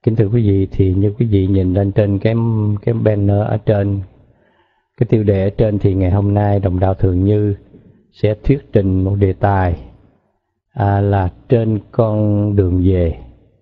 Kính thưa quý vị, thì như quý vị nhìn lên trên cái banner ở trên, cái tiêu đề ở trên, thì ngày hôm nay Đồng Đạo Thường Như sẽ thuyết trình một đề tài là trên con đường về.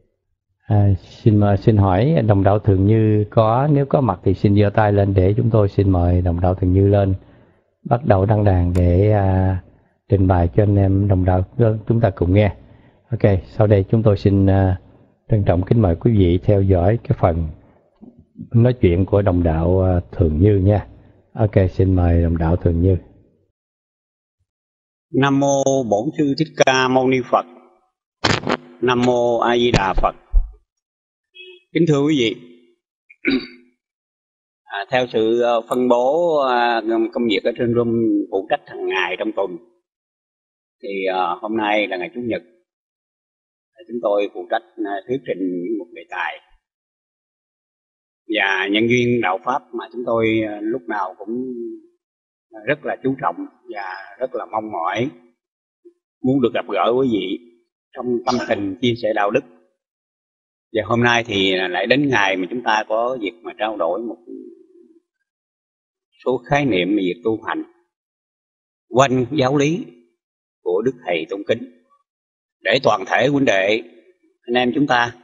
Xin hỏi Đồng Đạo Thường Như nếu có mặt thì xin giơ tay lên để chúng tôi xin mời Đồng Đạo Thường Như lên bắt đầu đăng đàn để trình bày cho anh em đồng đạo chúng ta cùng nghe. Ok, sau đây chúng tôi xin trân trọng kính mời quý vị theo dõi cái phần nói chuyện của Đồng Đạo Thường Như nha. Ok, xin mời Đồng Đạo Thường Như. Nam mô Bổn Sư Thích Ca Mâu Ni Phật. Nam mô A Di Đà Phật. Kính thưa quý vị, theo sự phân bố công việc ở trên room phụ trách hàng ngày trong tuần, thì hôm nay là ngày Chủ nhật, chúng tôi phụ trách thuyết trình một đề tài, và nhân duyên đạo pháp mà chúng tôi lúc nào cũng rất là chú trọng và rất là mong mỏi muốn được gặp gỡ quý vị trong tâm tình chia sẻ đạo đức. Và hôm nay thì lại đến ngày mà chúng ta có việc mà trao đổi một số khái niệm về việc tu hành quanh giáo lý của Đức Thầy tôn kính, để toàn thể huynh đệ anh em chúng ta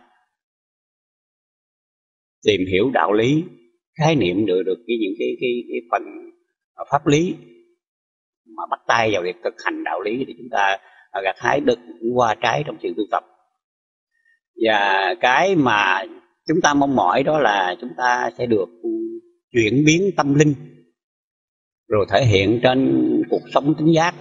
tìm hiểu đạo lý, khái niệm được những cái phần pháp lý mà bắt tay vào việc thực hành đạo lý, thì chúng ta gặt hái được hoa trái trong sự tu tập. Và cái mà chúng ta mong mỏi đó là chúng ta sẽ được chuyển biến tâm linh, rồi thể hiện trên cuộc sống tính giác,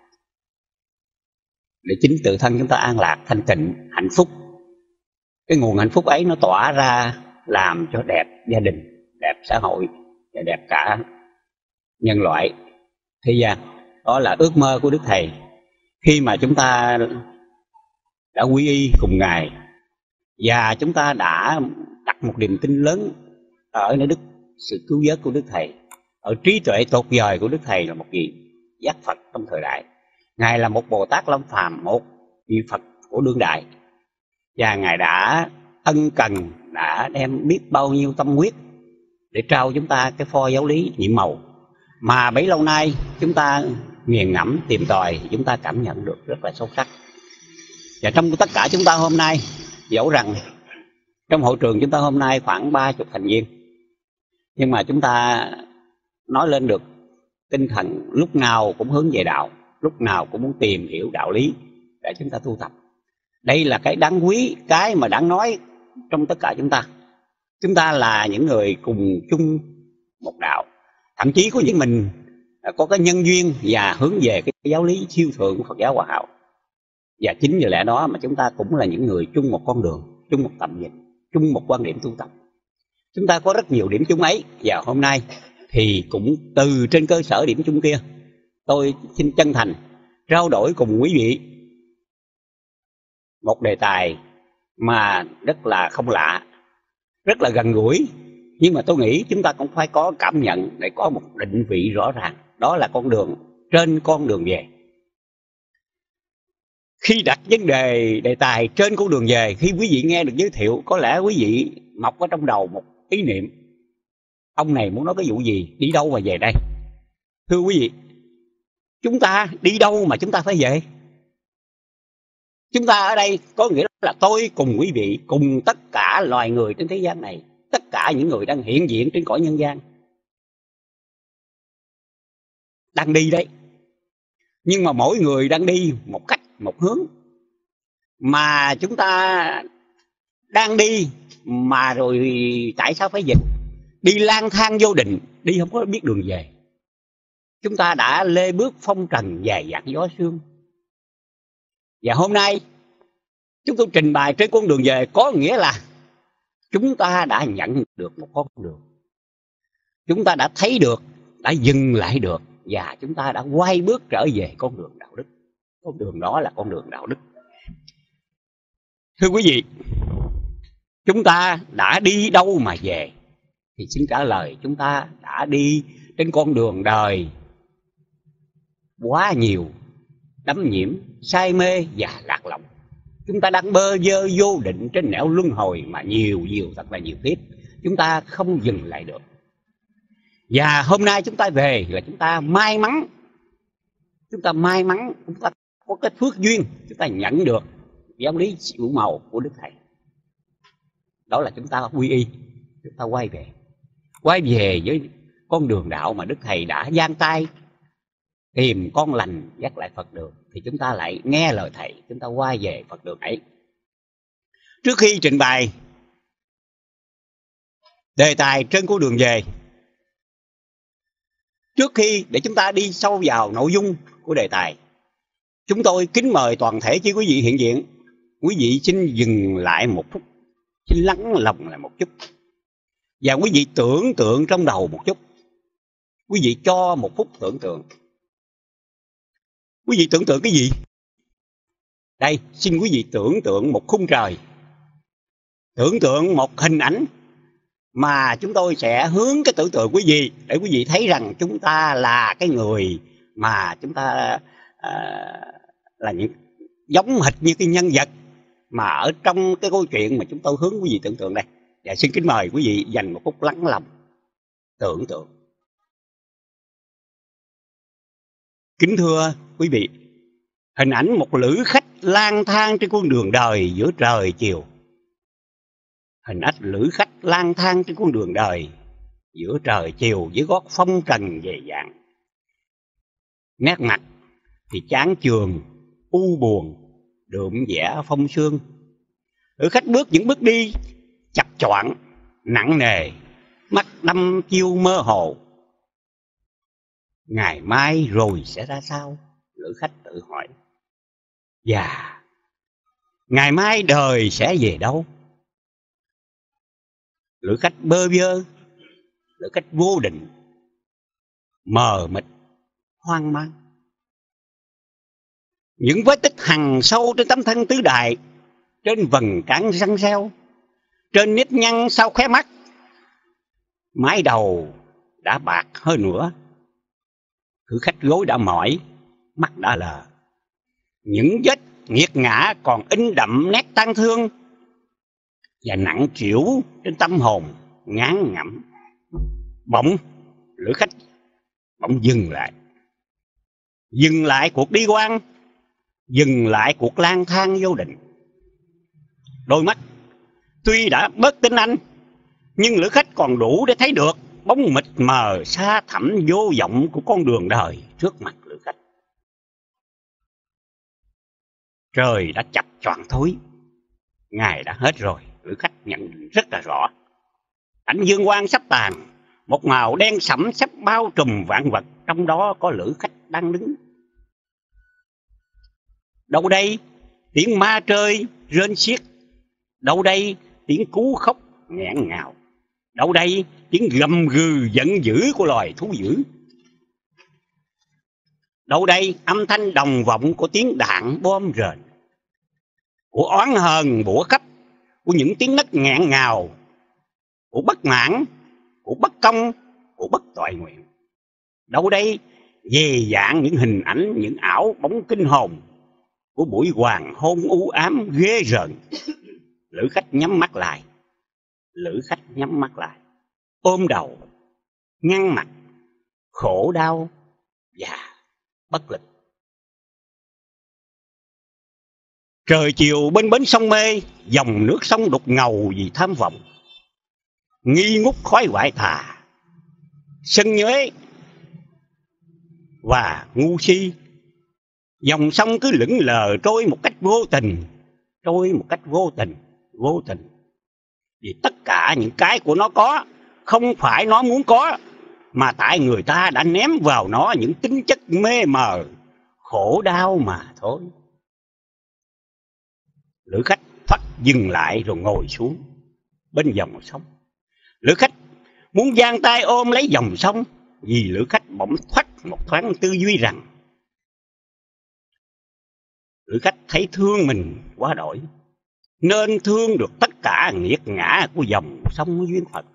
để chính tự thân chúng ta an lạc, thanh tịnh, hạnh phúc. Cái nguồn hạnh phúc ấy nó tỏa ra làm cho đẹp gia đình, đẹp xã hội và đẹp cả nhân loại thế gian. Đó là ước mơ của Đức Thầy khi mà chúng ta đã quy y cùng Ngài, và chúng ta đã đặt một niềm tin lớn ở nơi sự cứu vớt của Đức Thầy, ở trí tuệ tột vời của Đức Thầy, là một vị giác Phật trong thời đại. Ngài là một Bồ Tát Lâm Phàm, một vị Phật của đương đại, và Ngài đã ân cần, đã đem biết bao nhiêu tâm huyết để trao chúng ta cái pho giáo lý nhiệm màu mà bấy lâu nay chúng ta nghiền ngẫm tìm tòi, chúng ta cảm nhận được rất là sâu sắc. Và trong tất cả chúng ta hôm nay, dẫu rằng trong hội trường chúng ta hôm nay khoảng 30 thành viên, nhưng mà chúng ta nói lên được tinh thần lúc nào cũng hướng về đạo, lúc nào cũng muốn tìm hiểu đạo lý để chúng ta tu tập. Đây là cái đáng quý, cái mà đáng nói trong tất cả chúng ta. Chúng ta là những người cùng chung một đạo, thậm chí có những mình có cái nhân duyên và hướng về cái giáo lý siêu thượng của Phật giáo Hòa Hảo. Và chính vì lẽ đó mà chúng ta cũng là những người chung một con đường, chung một tầm nhìn, chung một quan điểm tu tập. Chúng ta có rất nhiều điểm chung ấy, và hôm nay thì cũng từ trên cơ sở điểm chung kia, tôi xin chân thành trao đổi cùng quý vị một đề tài mà rất là không lạ, rất là gần gũi, nhưng mà tôi nghĩ chúng ta cũng phải có cảm nhận để có một định vị rõ ràng. Đó là con đường, trên con đường về. Khi đặt vấn đề tài trên con đường về, khi quý vị nghe được giới thiệu, có lẽ quý vị mọc ở trong đầu một ý niệm: ông này muốn nói cái vụ gì, đi đâu mà về đây? Thưa quý vị, chúng ta đi đâu mà chúng ta phải về? Chúng ta ở đây có nghĩa là tôi cùng quý vị, cùng tất cả loài người trên thế gian này, tất cả những người đang hiện diện trên cõi nhân gian, đang đi đấy. Nhưng mà mỗi người đang đi một cách, một hướng. Mà chúng ta đang đi mà rồi tại sao phải về? Đi lang thang vô định, đi không có biết đường về. Chúng ta đã lê bước phong trần dài dặn gió sương. Và hôm nay chúng tôi trình bày trên con đường về, có nghĩa là chúng ta đã nhận được một con đường. Chúng ta đã thấy được, đã dừng lại được, và chúng ta đã quay bước trở về con đường đạo đức. Con đường đó là con đường đạo đức. Thưa quý vị, chúng ta đã đi đâu mà về? Thì xin trả lời, chúng ta đã đi trên con đường đời quá nhiều đắm nhiễm, say mê và lạc lõng. Chúng ta đang bơ vơ vô định trên nẻo luân hồi mà nhiều thật là nhiều kiếp. Chúng ta không dừng lại được. Và hôm nay chúng ta về là chúng ta may mắn. Chúng ta may mắn, chúng ta có cái phước duyên, chúng ta nhận được giáo lý siêu màu của Đức Thầy. Đó là chúng ta quy y, chúng ta quay về với con đường đạo mà Đức Thầy đã giang tay tìm con lành dắt lại Phật đường. Thì chúng ta lại nghe lời Thầy, chúng ta quay về Phật đường ấy. Trước khi trình bày đề tài trên con đường về, trước khi để chúng ta đi sâu vào nội dung của đề tài, chúng tôi kính mời toàn thể quý vị hiện diện. Quý vị xin dừng lại một phút, xin lắng lòng lại một chút, và quý vị tưởng tượng trong đầu một chút. Quý vị cho một phút tưởng tượng. Quý vị tưởng tượng cái gì? Đây, xin quý vị tưởng tượng một khung trời, tưởng tượng một hình ảnh mà chúng tôi sẽ hướng cái tưởng tượng quý vị để quý vị thấy rằng chúng ta là cái người mà chúng ta là những giống hệt như cái nhân vật mà ở trong cái câu chuyện mà chúng tôi hướng quý vị tưởng tượng đây. Và xin kính mời quý vị dành một phút lắng lòng tưởng tượng. Kính thưa quý vị, hình ảnh một lữ khách lang thang trên con đường đời giữa trời chiều. Hình ảnh lữ khách lang thang trên con đường đời giữa trời chiều với gót phong trần dày dạn. Nét mặt thì chán chường, u buồn, đượm vẻ phong sương. Lữ khách bước những bước đi chập choạng, nặng nề, mắt đăm chiêu mơ hồ. Ngày mai rồi sẽ ra sao? Lữ khách tự hỏi. Và ngày mai đời sẽ về đâu? Lữ khách bơ vơ, lữ khách vô định, mờ mịt, hoang mang. Những vết tích hằn sâu trên tấm thân tứ đại, trên vầng trán răng reo, trên nếp nhăn sau khóe mắt. Mái đầu đã bạc hơn nữa. Lữ khách gối đã mỏi, mắt đã lờ. Những vết nghiệt ngã còn in đậm nét tang thương và nặng trĩu trên tâm hồn ngán ngẩm. Bỗng lữ khách dừng lại cuộc đi quan, dừng lại cuộc lang thang vô định. Đôi mắt tuy đã bớt tinh anh, nhưng lữ khách còn đủ để thấy được bóng mịt mờ xa thẳm vô vọng của con đường đời trước mặt lữ khách. Trời đã chập choạng thối, ngày đã hết rồi. Lữ khách nhận định rất là rõ. Ánh dương quang sắp tàn, một màu đen sẫm sắp bao trùm vạn vật, trong đó có lữ khách đang đứng. Đâu đây tiếng ma trơi rên xiết, đâu đây tiếng cú khóc nghẹn ngào, đâu đây tiếng gầm gừ giận dữ của loài thú dữ, đâu đây âm thanh đồng vọng của tiếng đạn bom rền, của oán hờn bủa khắp, của những tiếng nấc nghẹn ngào, của bất mãn, của bất công, của bất toại nguyện. Đâu đây về dạng những hình ảnh, những ảo bóng kinh hồn của buổi hoàng hôn u ám ghê rợn. Lữ khách nhắm mắt lại, ôm đầu, nhăn mặt, khổ đau và bất lực. Trời chiều bên bến sông mê, dòng nước sông đục ngầu vì tham vọng, nghi ngút khói hoại tà, sân nhuế và ngu si. Dòng sông cứ lững lờ trôi một cách vô tình. Vì tất cả những cái của nó có, không phải nó muốn có, mà tại người ta đã ném vào nó những tính chất mê mờ, khổ đau mà thôi. Lữ khách thoát dừng lại rồi ngồi xuống bên dòng sông. Lữ khách muốn giang tay ôm lấy dòng sông, vì lữ khách bỗng thoát một thoáng tư duy rằng lữ khách thấy thương mình quá đổi, nên thương được tất cả nghiệt ngã của dòng sông duyên phận.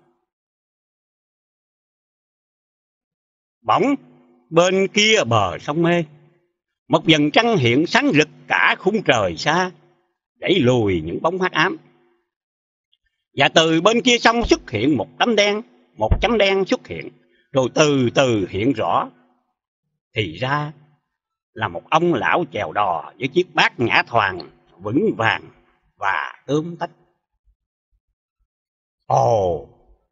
Bỗng bên kia bờ sông mê, một vầng trăng hiện sáng rực cả khung trời xa, đẩy lùi những bóng hắc ám. Và từ bên kia sông xuất hiện một chấm đen xuất hiện, rồi từ từ hiện rõ. Thì ra là một ông lão chèo đò với chiếc bát nhã thoàng vững vàng và tươm tất. Ồ,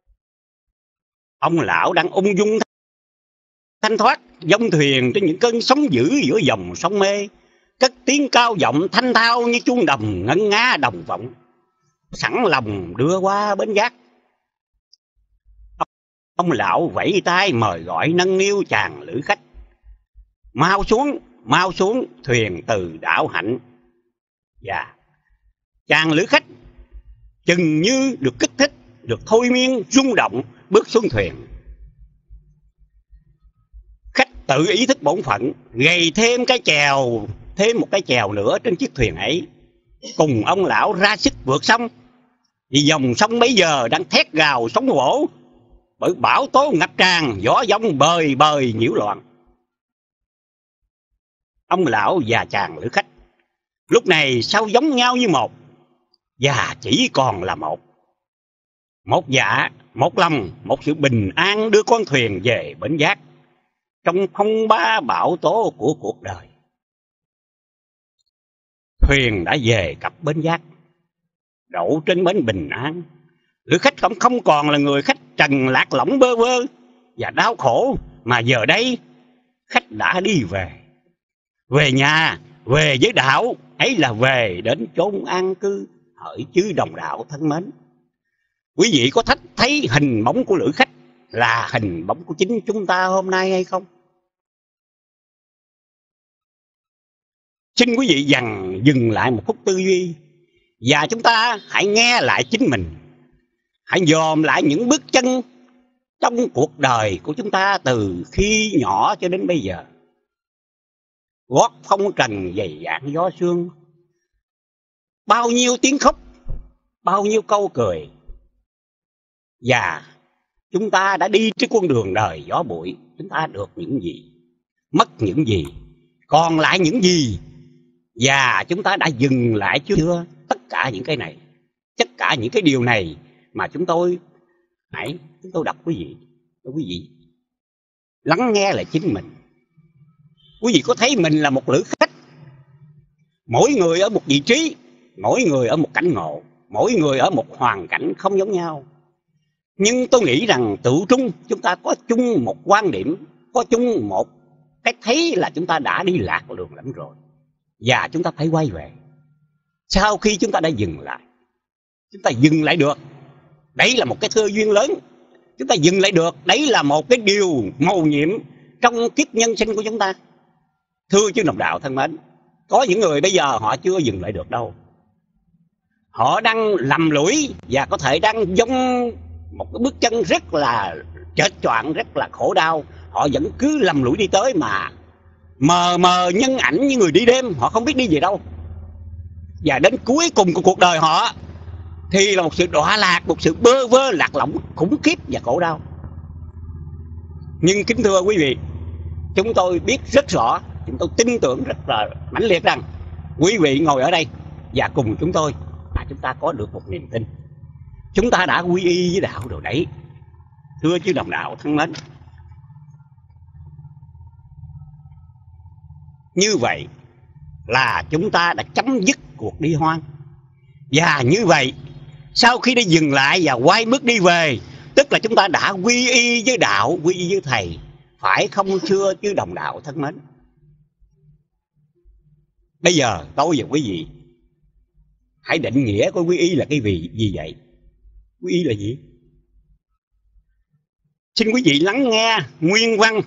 ông lão đang ung dung thanh thoát dông thuyền trên những cơn sóng dữ giữa dòng sông mê, cất tiếng cao giọng thanh thao như chuông đồng ngân nga đồng vọng, sẵn lòng đưa qua bến gác. Ông lão vẫy tay mời gọi nâng niu chàng lữ khách: mau xuống thuyền từ đảo Hạnh. Và chàng lữ khách chừng như được kích thích, được thôi miên rung động, bước xuống thuyền. Khách tự ý thức bổn phận, gầy thêm một cái chèo nữa trên chiếc thuyền ấy, cùng ông lão ra sức vượt sông. Vì dòng sông bấy giờ đang thét gào sóng vỗ, bởi bão tố ngập tràn, gió giông bời bời nhiễu loạn. Ông lão và chàng lữ khách lúc này sao giống nhau như một, và chỉ còn là một dạ, một lòng, một sự bình an đưa con thuyền về bến gác trong phong ba bão tố của cuộc đời. Thuyền đã về cập bến gác, đậu trên bến bình an. Lữ khách không còn là người khách trần lạc lõng bơ vơ và đau khổ, mà giờ đây khách đã đi về nhà, về với đạo, ấy là về đến chốn an cư. Hỡi chư đồng đạo thân mến, quý vị có thấy hình bóng của lữ khách là hình bóng của chính chúng ta hôm nay hay không? Xin quý vị dừng lại một phút tư duy, và chúng ta hãy nghe lại chính mình. Hãy dòm lại những bước chân trong cuộc đời của chúng ta từ khi nhỏ cho đến bây giờ. Gót phong trần dày dạn gió sương, bao nhiêu tiếng khóc, bao nhiêu câu cười. Và chúng ta đã đi trên con đường đời gió bụi. Chúng ta được những gì, mất những gì, còn lại những gì, và chúng ta đã dừng lại chưa? Tất cả những cái này, tất cả những cái điều này mà chúng tôi đọc quý vị lắng nghe lại chính mình. Quý vị có thấy mình là một lữ khách, mỗi người ở một vị trí, mỗi người ở một cảnh ngộ, mỗi người ở một hoàn cảnh không giống nhau. Nhưng tôi nghĩ rằng tự trung chúng ta có chung một quan điểm, có chung một cái thấy là chúng ta đã đi lạc đường lắm rồi, và chúng ta phải quay về. Sau khi chúng ta đã dừng lại, chúng ta dừng lại được, đấy là một cái cơ duyên lớn. Chúng ta dừng lại được, đấy là một cái điều mầu nhiệm trong kiếp nhân sinh của chúng ta. Thưa chư đồng đạo thân mến, có những người bây giờ họ chưa dừng lại được đâu. Họ đang lầm lũi và có thể đang giống một cái bước chân rất là chệch choạng, rất là khổ đau. Họ vẫn cứ lầm lũi đi tới mà mờ mờ nhân ảnh như người đi đêm, họ không biết đi về đâu. Và đến cuối cùng của cuộc đời họ thì là một sự đọa lạc, một sự bơ vơ lạc lõng khủng khiếp và khổ đau. Nhưng kính thưa quý vị, chúng tôi biết rất rõ, chúng tôi tin tưởng rất là mãnh liệt rằng quý vị ngồi ở đây và cùng chúng tôi chúng ta có được một niềm tin. Chúng ta đã quy y với đạo rồi đấy. Thưa chư đồng đạo thân mến, như vậy là chúng ta đã chấm dứt cuộc đi hoang. Và như vậy, sau khi đã dừng lại và quay bước đi về, tức là chúng ta đã quy y với đạo, quy y với thầy. Phải không thưa chư đồng đạo thân mến? Bây giờ tôi và quý vị hãy định nghĩa của quy y là cái gì vậy? Quy y là gì? Xin quý vị lắng nghe nguyên văn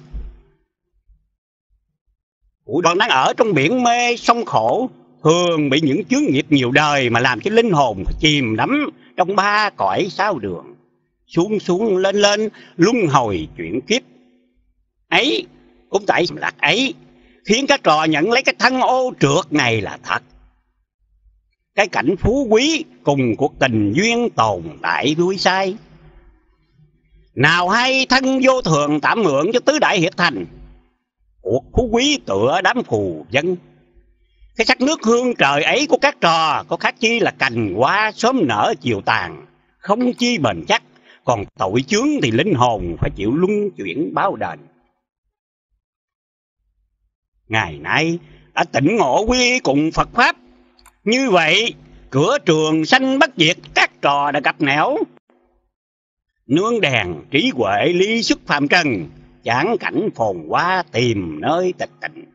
của đoạn đang ở trong biển mê sông khổ, thường bị những chướng nghiệp nhiều đời mà làm cho linh hồn chìm đắm trong ba cõi sáu đường, xuống xuống lên lên luân hồi chuyển kiếp. Ấy cũng tại lạc ấy khiến các trò nhận lấy cái thân ô trượt này là thật. Cái cảnh phú quý cùng cuộc tình duyên tồn tại vui sai. Nào hay thân vô thường tạm mượn cho tứ đại hiệp thành, cuộc phú quý tựa đám phù dân. Cái sắc nước hương trời ấy của các trò có khác chi là cành hoa sớm nở chiều tàn, không chi bền chắc, còn tội chướng thì linh hồn phải chịu luân chuyển báo đền. Ngày nay đã tỉnh ngộ quy cùng Phật Pháp, như vậy cửa trường sanh bất diệt các trò đã gặp nẻo. Nương đèn trí huệ ly xuất phàm trần, chán cảnh phồn hoa tìm nơi tịch tịnh.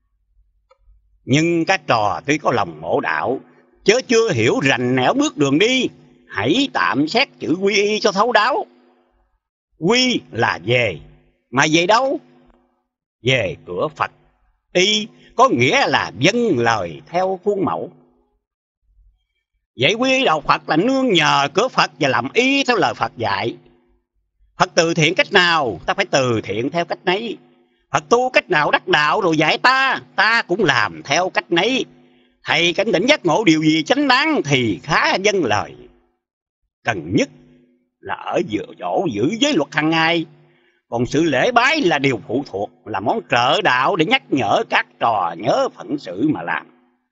Nhưng các trò tuy có lòng ngộ đạo, chớ chưa hiểu rành nẻo bước đường đi, hãy tạm xét chữ quy y cho thấu đáo. Quy là về, mà về đâu? Về cửa Phật. Y có nghĩa là vâng lời theo khuôn mẫu. Vậy quy y đạo Phật là nương nhờ cửa Phật và làm y theo lời Phật dạy. Phật từ thiện cách nào, ta phải từ thiện theo cách nấy. Phật tu cách nào đắc đạo rồi dạy ta, ta cũng làm theo cách nấy. Thầy cảnh tỉnh giác ngộ điều gì chánh đáng thì khá vâng lời. Cần nhất là ở chỗ giữ giới luật hàng ngày. Còn sự lễ bái là điều phụ thuộc, là món trợ đạo để nhắc nhở các trò nhớ phận sự mà làm.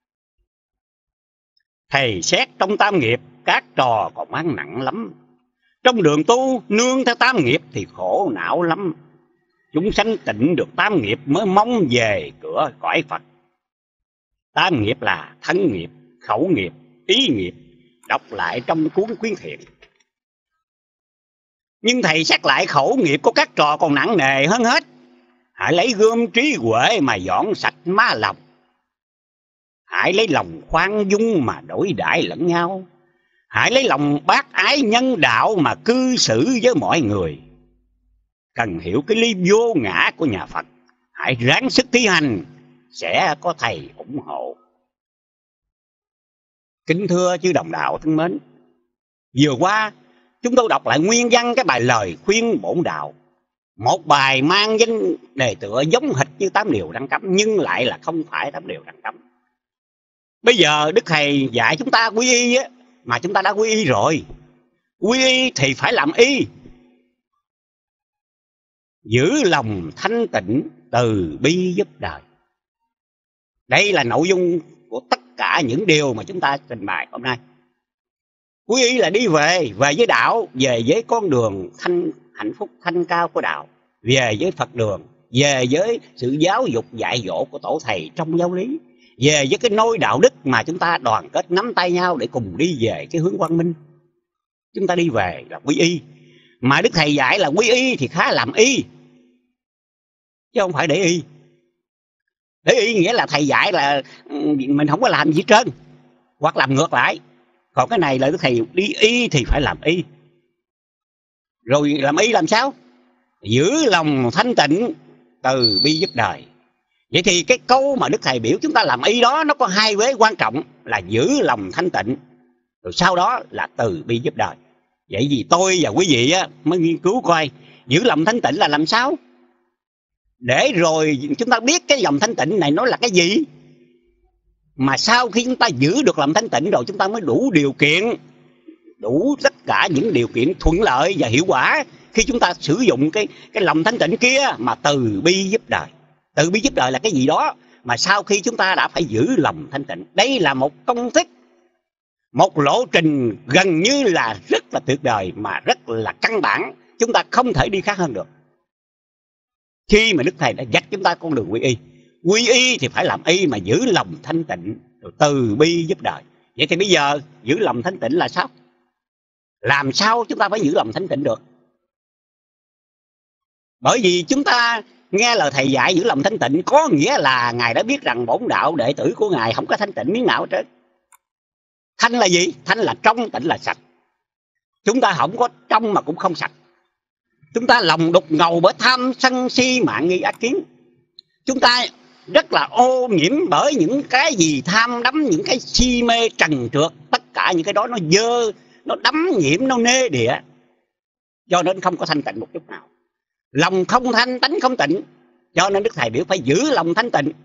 Thầy xét trong tam nghiệp, các trò còn mang nặng lắm. Trong đường tu, nương theo tam nghiệp thì khổ não lắm. Chúng sanh tịnh được tam nghiệp mới mong về cửa cõi Phật. Tam nghiệp là thân nghiệp, khẩu nghiệp, ý nghiệp, đọc lại trong cuốn khuyến thiện. Nhưng thầy xét lại khẩu nghiệp của các trò còn nặng nề hơn hết. Hãy lấy gươm trí huệ mà dọn sạch má lòng. Hãy lấy lòng khoan dung mà đối đãi lẫn nhau. Hãy lấy lòng bác ái nhân đạo mà cư xử với mọi người. Cần hiểu cái lý vô ngã của nhà Phật, hãy ráng sức thi hành, sẽ có thầy ủng hộ. Kính thưa chư đồng đạo thân mến, vừa qua chúng tôi đọc lại nguyên văn cái bài lời khuyên bổn đạo. Một bài mang danh đề tựa giống hệt như 8 điều răn cấm, nhưng lại là không phải 8 điều răn cấm. Bây giờ Đức Thầy dạy chúng ta quy y á, mà chúng ta đã quy y rồi. Quy y thì phải làm y. Giữ lòng thanh tịnh, từ bi giúp đời. Đây là nội dung của tất cả những điều mà chúng ta trình bày hôm nay. Quy y là đi về với đạo, về với con đường hạnh phúc thanh cao của đạo, về với Phật đường, về với sự giáo dục dạy dỗ của tổ thầy trong giáo lý, về với cái nôi đạo đức mà chúng ta đoàn kết nắm tay nhau để cùng đi về cái hướng quang minh. Chúng ta đi về là quy y. Mà Đức Thầy dạy là quy y thì khá làm y, chứ không phải để y. Để y nghĩa là Thầy dạy là mình không có làm gì hết trơn, hoặc làm ngược lại. Còn cái này là Đức Thầy đi y thì phải làm y. Rồi làm y làm sao? Giữ lòng thanh tịnh, từ bi giúp đời. Vậy thì cái câu mà Đức Thầy biểu chúng ta làm y đó, nó có hai vế quan trọng là giữ lòng thanh tịnh, rồi sau đó là từ bi giúp đời. Vậy vì tôi và quý vị á, mới nghiên cứu coi giữ lòng thanh tịnh là làm sao, để rồi chúng ta biết cái lòng thanh tịnh này nó là cái gì. Mà sau khi chúng ta giữ được lòng thanh tịnh rồi, chúng ta mới đủ điều kiện, đủ tất cả những điều kiện thuận lợi và hiệu quả khi chúng ta sử dụng cái lòng thanh tịnh kia mà từ bi giúp đời. Từ bi giúp đời là cái gì đó mà sau khi chúng ta đã phải giữ lòng thanh tịnh. Đây là một công thức, một lộ trình gần như là rất là tuyệt vời, mà rất là căn bản, chúng ta không thể đi khác hơn được. Khi mà Đức Thầy đã dắt chúng ta con đường quy y, quy y thì phải làm y mà giữ lòng thanh tịnh, rồi từ bi giúp đời. Vậy thì bây giờ giữ lòng thanh tịnh là sao? Làm sao chúng ta phải giữ lòng thanh tịnh được? Bởi vì chúng ta nghe lời Thầy dạy giữ lòng thanh tịnh, có nghĩa là Ngài đã biết rằng bổn đạo đệ tử của Ngài không có thanh tịnh miếng nào hết trơn. Thanh là gì? Thanh là trong, tịnh là sạch. Chúng ta không có trong mà cũng không sạch. Chúng ta lòng đục ngầu bởi tham sân si mạn nghi ác kiến. Chúng ta rất là ô nhiễm bởi những cái gì tham đắm, những cái si mê trần trượt. Tất cả những cái đó nó dơ, nó đắm nhiễm, nó nê địa, cho nên không có thanh tịnh một chút nào. Lòng không thanh, tánh không tịnh, cho nên Đức Thầy biểu phải giữ lòng thanh tịnh.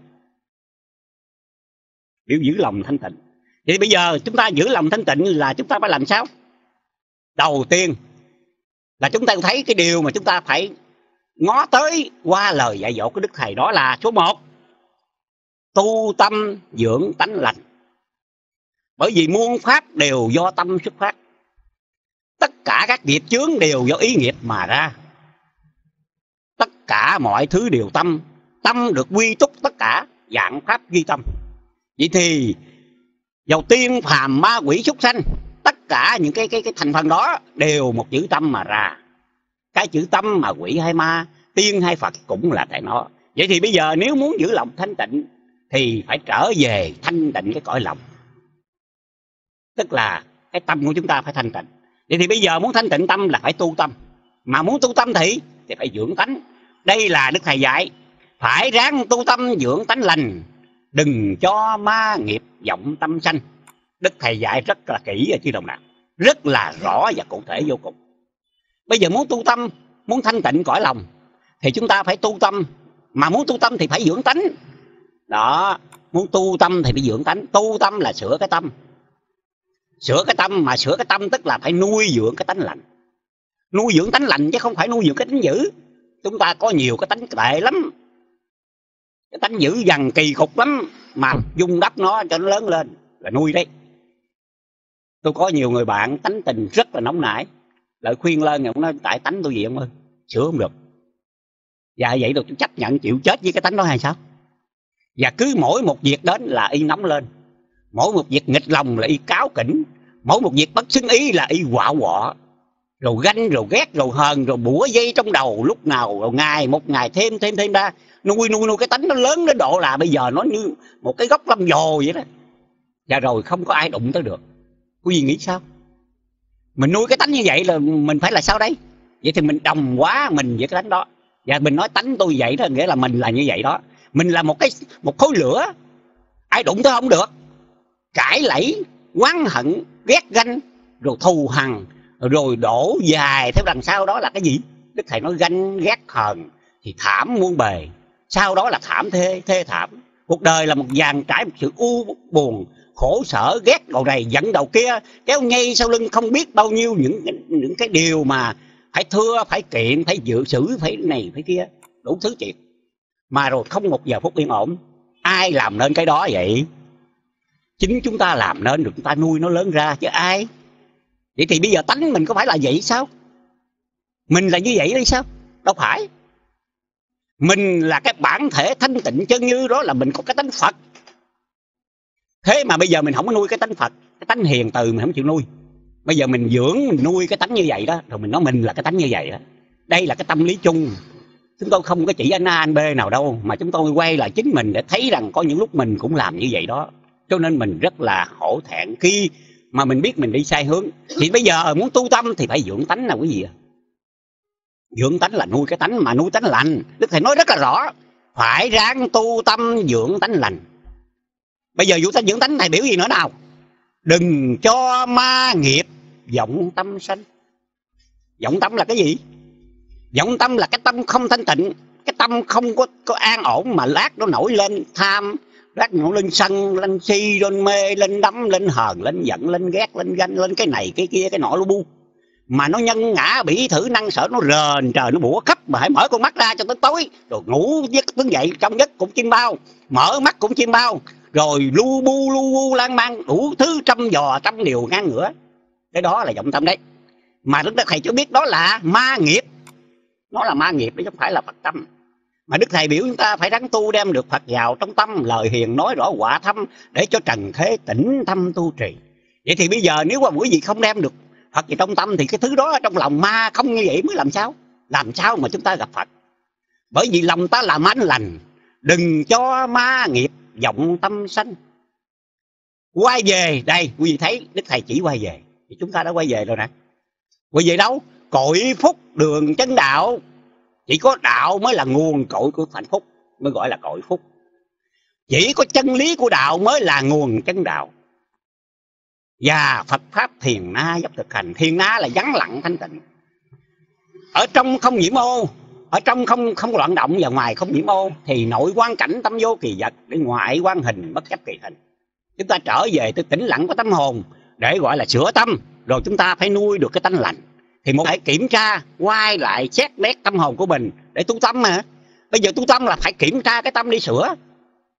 Biểu giữ lòng thanh tịnh. Thì bây giờ chúng ta giữ lòng thanh tịnh là chúng ta phải làm sao? Đầu tiên là chúng ta thấy cái điều mà chúng ta phải ngó tới qua lời dạy dỗ của Đức Thầy, đó là số 1 tu tâm dưỡng tánh lành. Bởi vì muôn pháp đều do tâm xuất phát. Tất cả các nghiệp chướng đều do ý nghiệp mà ra. Tất cả mọi thứ đều tâm. Tâm được quy túc tất cả dạng pháp duy tâm. Vậy thì dầu tiên phàm ma quỷ súc sanh, tất cả những cái thành phần đó đều một chữ tâm mà ra. Cái chữ tâm mà quỷ hay ma, tiên hay Phật cũng là tại nó. Vậy thì bây giờ nếu muốn giữ lòng thanh tịnh thì phải trở về thanh tịnh cái cõi lòng. Tức là cái tâm của chúng ta phải thanh tịnh. Vậy thì bây giờ muốn thanh tịnh tâm là phải tu tâm. Mà muốn tu tâm thì phải dưỡng tánh. Đây là Đức Thầy dạy, phải ráng tu tâm dưỡng tánh lành, đừng cho ma nghiệp vọng tâm sanh. Đức Thầy dạy rất là kỹ ở chư đồng đạo, rất là rõ và cụ thể vô cùng. Bây giờ muốn tu tâm, muốn thanh tịnh cõi lòng thì chúng ta phải tu tâm. Mà muốn tu tâm thì phải dưỡng tánh. Đó, muốn tu tâm thì phải dưỡng tánh. Tu tâm là sửa cái tâm. Sửa cái tâm, mà sửa cái tâm tức là phải nuôi dưỡng cái tánh lành. Nuôi dưỡng tánh lành chứ không phải nuôi dưỡng cái tánh dữ. Chúng ta có nhiều cái tánh tệ lắm. Cái tánh dữ dằn kỳ cục lắm, mà dung đắp nó cho nó lớn lên là nuôi đấy. Tôi có nhiều người bạn tánh tình rất là nóng nảy, lời khuyên lên thì ông nói tại tánh tôi gì ông ơi, sửa không được. Dạ vậy rồi tôi chấp nhận chịu chết với cái tánh đó hay sao? Và cứ mỗi một việc đến là y nóng lên, mỗi một việc nghịch lòng là y cáo kỉnh, mỗi một việc bất xứng ý là y quạo quọ, rồi ganh rồi ghét rồi hờn rồi bủa dây trong đầu lúc nào rồi ngày một ngày thêm ra, nuôi cái tánh nó lớn đến độ là bây giờ nó như một cái gốc lâm dồ vậy đó. Và rồi không có ai đụng tới được. Quý vị nghĩ sao? Mình nuôi cái tánh như vậy là mình phải là sao đấy? Vậy thì mình đồng hóa mình với cái tánh đó. Và mình nói tánh tôi vậy đó, nghĩa là mình là như vậy đó. Mình là một khối lửa, ai đụng tới không được. Cãi lẫy, oán hận, ghét ganh, rồi thù hằn, rồi đổ dài theo đằng sau đó là cái gì? Đức Thầy nói ganh ghét hờn thì thảm muôn bề. Sau đó là thảm thê thảm. Cuộc đời là một dàn trải một sự u buồn, khổ sở, ghét đầu này giận đầu kia, kéo nhây sau lưng không biết bao nhiêu những cái điều mà phải thưa, phải kiện, phải dự xử, phải này, phải kia, đủ thứ chuyện. Mà rồi không một giờ phút yên ổn. Ai làm nên cái đó vậy? Chính chúng ta làm nên được, chúng ta nuôi nó lớn ra chứ ai. Vậy thì bây giờ tánh mình có phải là vậy sao? Mình là như vậy đấy sao? Đâu phải. Mình là cái bản thể thanh tịnh chân như đó, là mình có cái tánh Phật. Thế mà bây giờ mình không có nuôi cái tánh Phật, cái tánh hiền từ mình không chịu nuôi. Bây giờ mình dưỡng, mình nuôi cái tánh như vậy đó, rồi mình nói mình là cái tánh như vậy đó. Đây là cái tâm lý chung. Chúng tôi không có chỉ anh A anh B nào đâu, mà chúng tôi quay lại chính mình để thấy rằng có những lúc mình cũng làm như vậy đó. Cho nên mình rất là hổ thẹn khi mà mình biết mình đi sai hướng. Thì bây giờ muốn tu tâm thì phải dưỡng tánh nào quý vị ạ. Dưỡng tánh là nuôi cái tánh, mà nuôi tánh lành. Đức Thầy nói rất là rõ, phải ráng tu tâm dưỡng tánh lành. Bây giờ dưỡng tánh Thầy biểu gì nữa nào? Đừng cho ma nghiệp vọng tâm sanh. Vọng tâm là cái gì? Vọng tâm là cái tâm không thanh tịnh, cái tâm không có an ổn, mà lát nó nổi lên tham, lát nổi lên sân, lên si, lên mê, lên đắm, lên hờn, lên giận, lên ghét, lên ganh, lên cái này, cái kia, cái nọ lu bu. Mà nó nhân ngã bỉ thử năng sở, nó rền trời, nó bủa khắp. Mà hãy mở con mắt ra cho tới tối, rồi ngủ giấc đứng dậy trong giấc cũng chim bao, mở mắt cũng chim bao, rồi lu bu lan man đủ thứ trăm dò trăm điều ngang ngửa. Cái đó là vọng tâm đấy. Mà Đức Thầy cho biết đó là ma nghiệp. Nó là ma nghiệp chứ không phải là Phật tâm. Mà Đức Thầy biểu chúng ta phải ráng tu đem được Phật vào trong tâm, lời hiền nói rõ quả thâm, để cho trần thế tĩnh tâm tu trì. Vậy thì bây giờ nếu mà quý vị không đem được Phật vào trong tâm thì cái thứ đó trong lòng ma không như vậy mới làm sao? Làm sao mà chúng ta gặp Phật? Bởi vì lòng ta làm anh lành, đừng cho ma nghiệp vọng tâm sanh. Quay về đây, quý vị thấy Đức Thầy chỉ quay về thì chúng ta đã quay về rồi nè. Quay về đâu? Cội phúc đường chân đạo. Chỉ có đạo mới là nguồn cội của hạnh phúc, mới gọi là cội phúc. Chỉ có chân lý của đạo mới là nguồn chân đạo. Và Phật Pháp thiền na dốc thực hành. Thiền na là vắng lặng thanh tịnh. Ở trong không nhiễm ô, ở trong không loạn động, và ngoài không nhiễm ô, thì nội quan cảnh tâm vô kỳ vật, để ngoại quan hình bất chấp kỳ hình. Chúng ta trở về tới tĩnh lặng của tâm hồn để gọi là sửa tâm. Rồi chúng ta phải nuôi được cái tánh lành. Thì một phải kiểm tra, quay lại xét nét tâm hồn của mình để tu tâm mà. Bây giờ tu tâm là phải kiểm tra cái tâm đi sửa.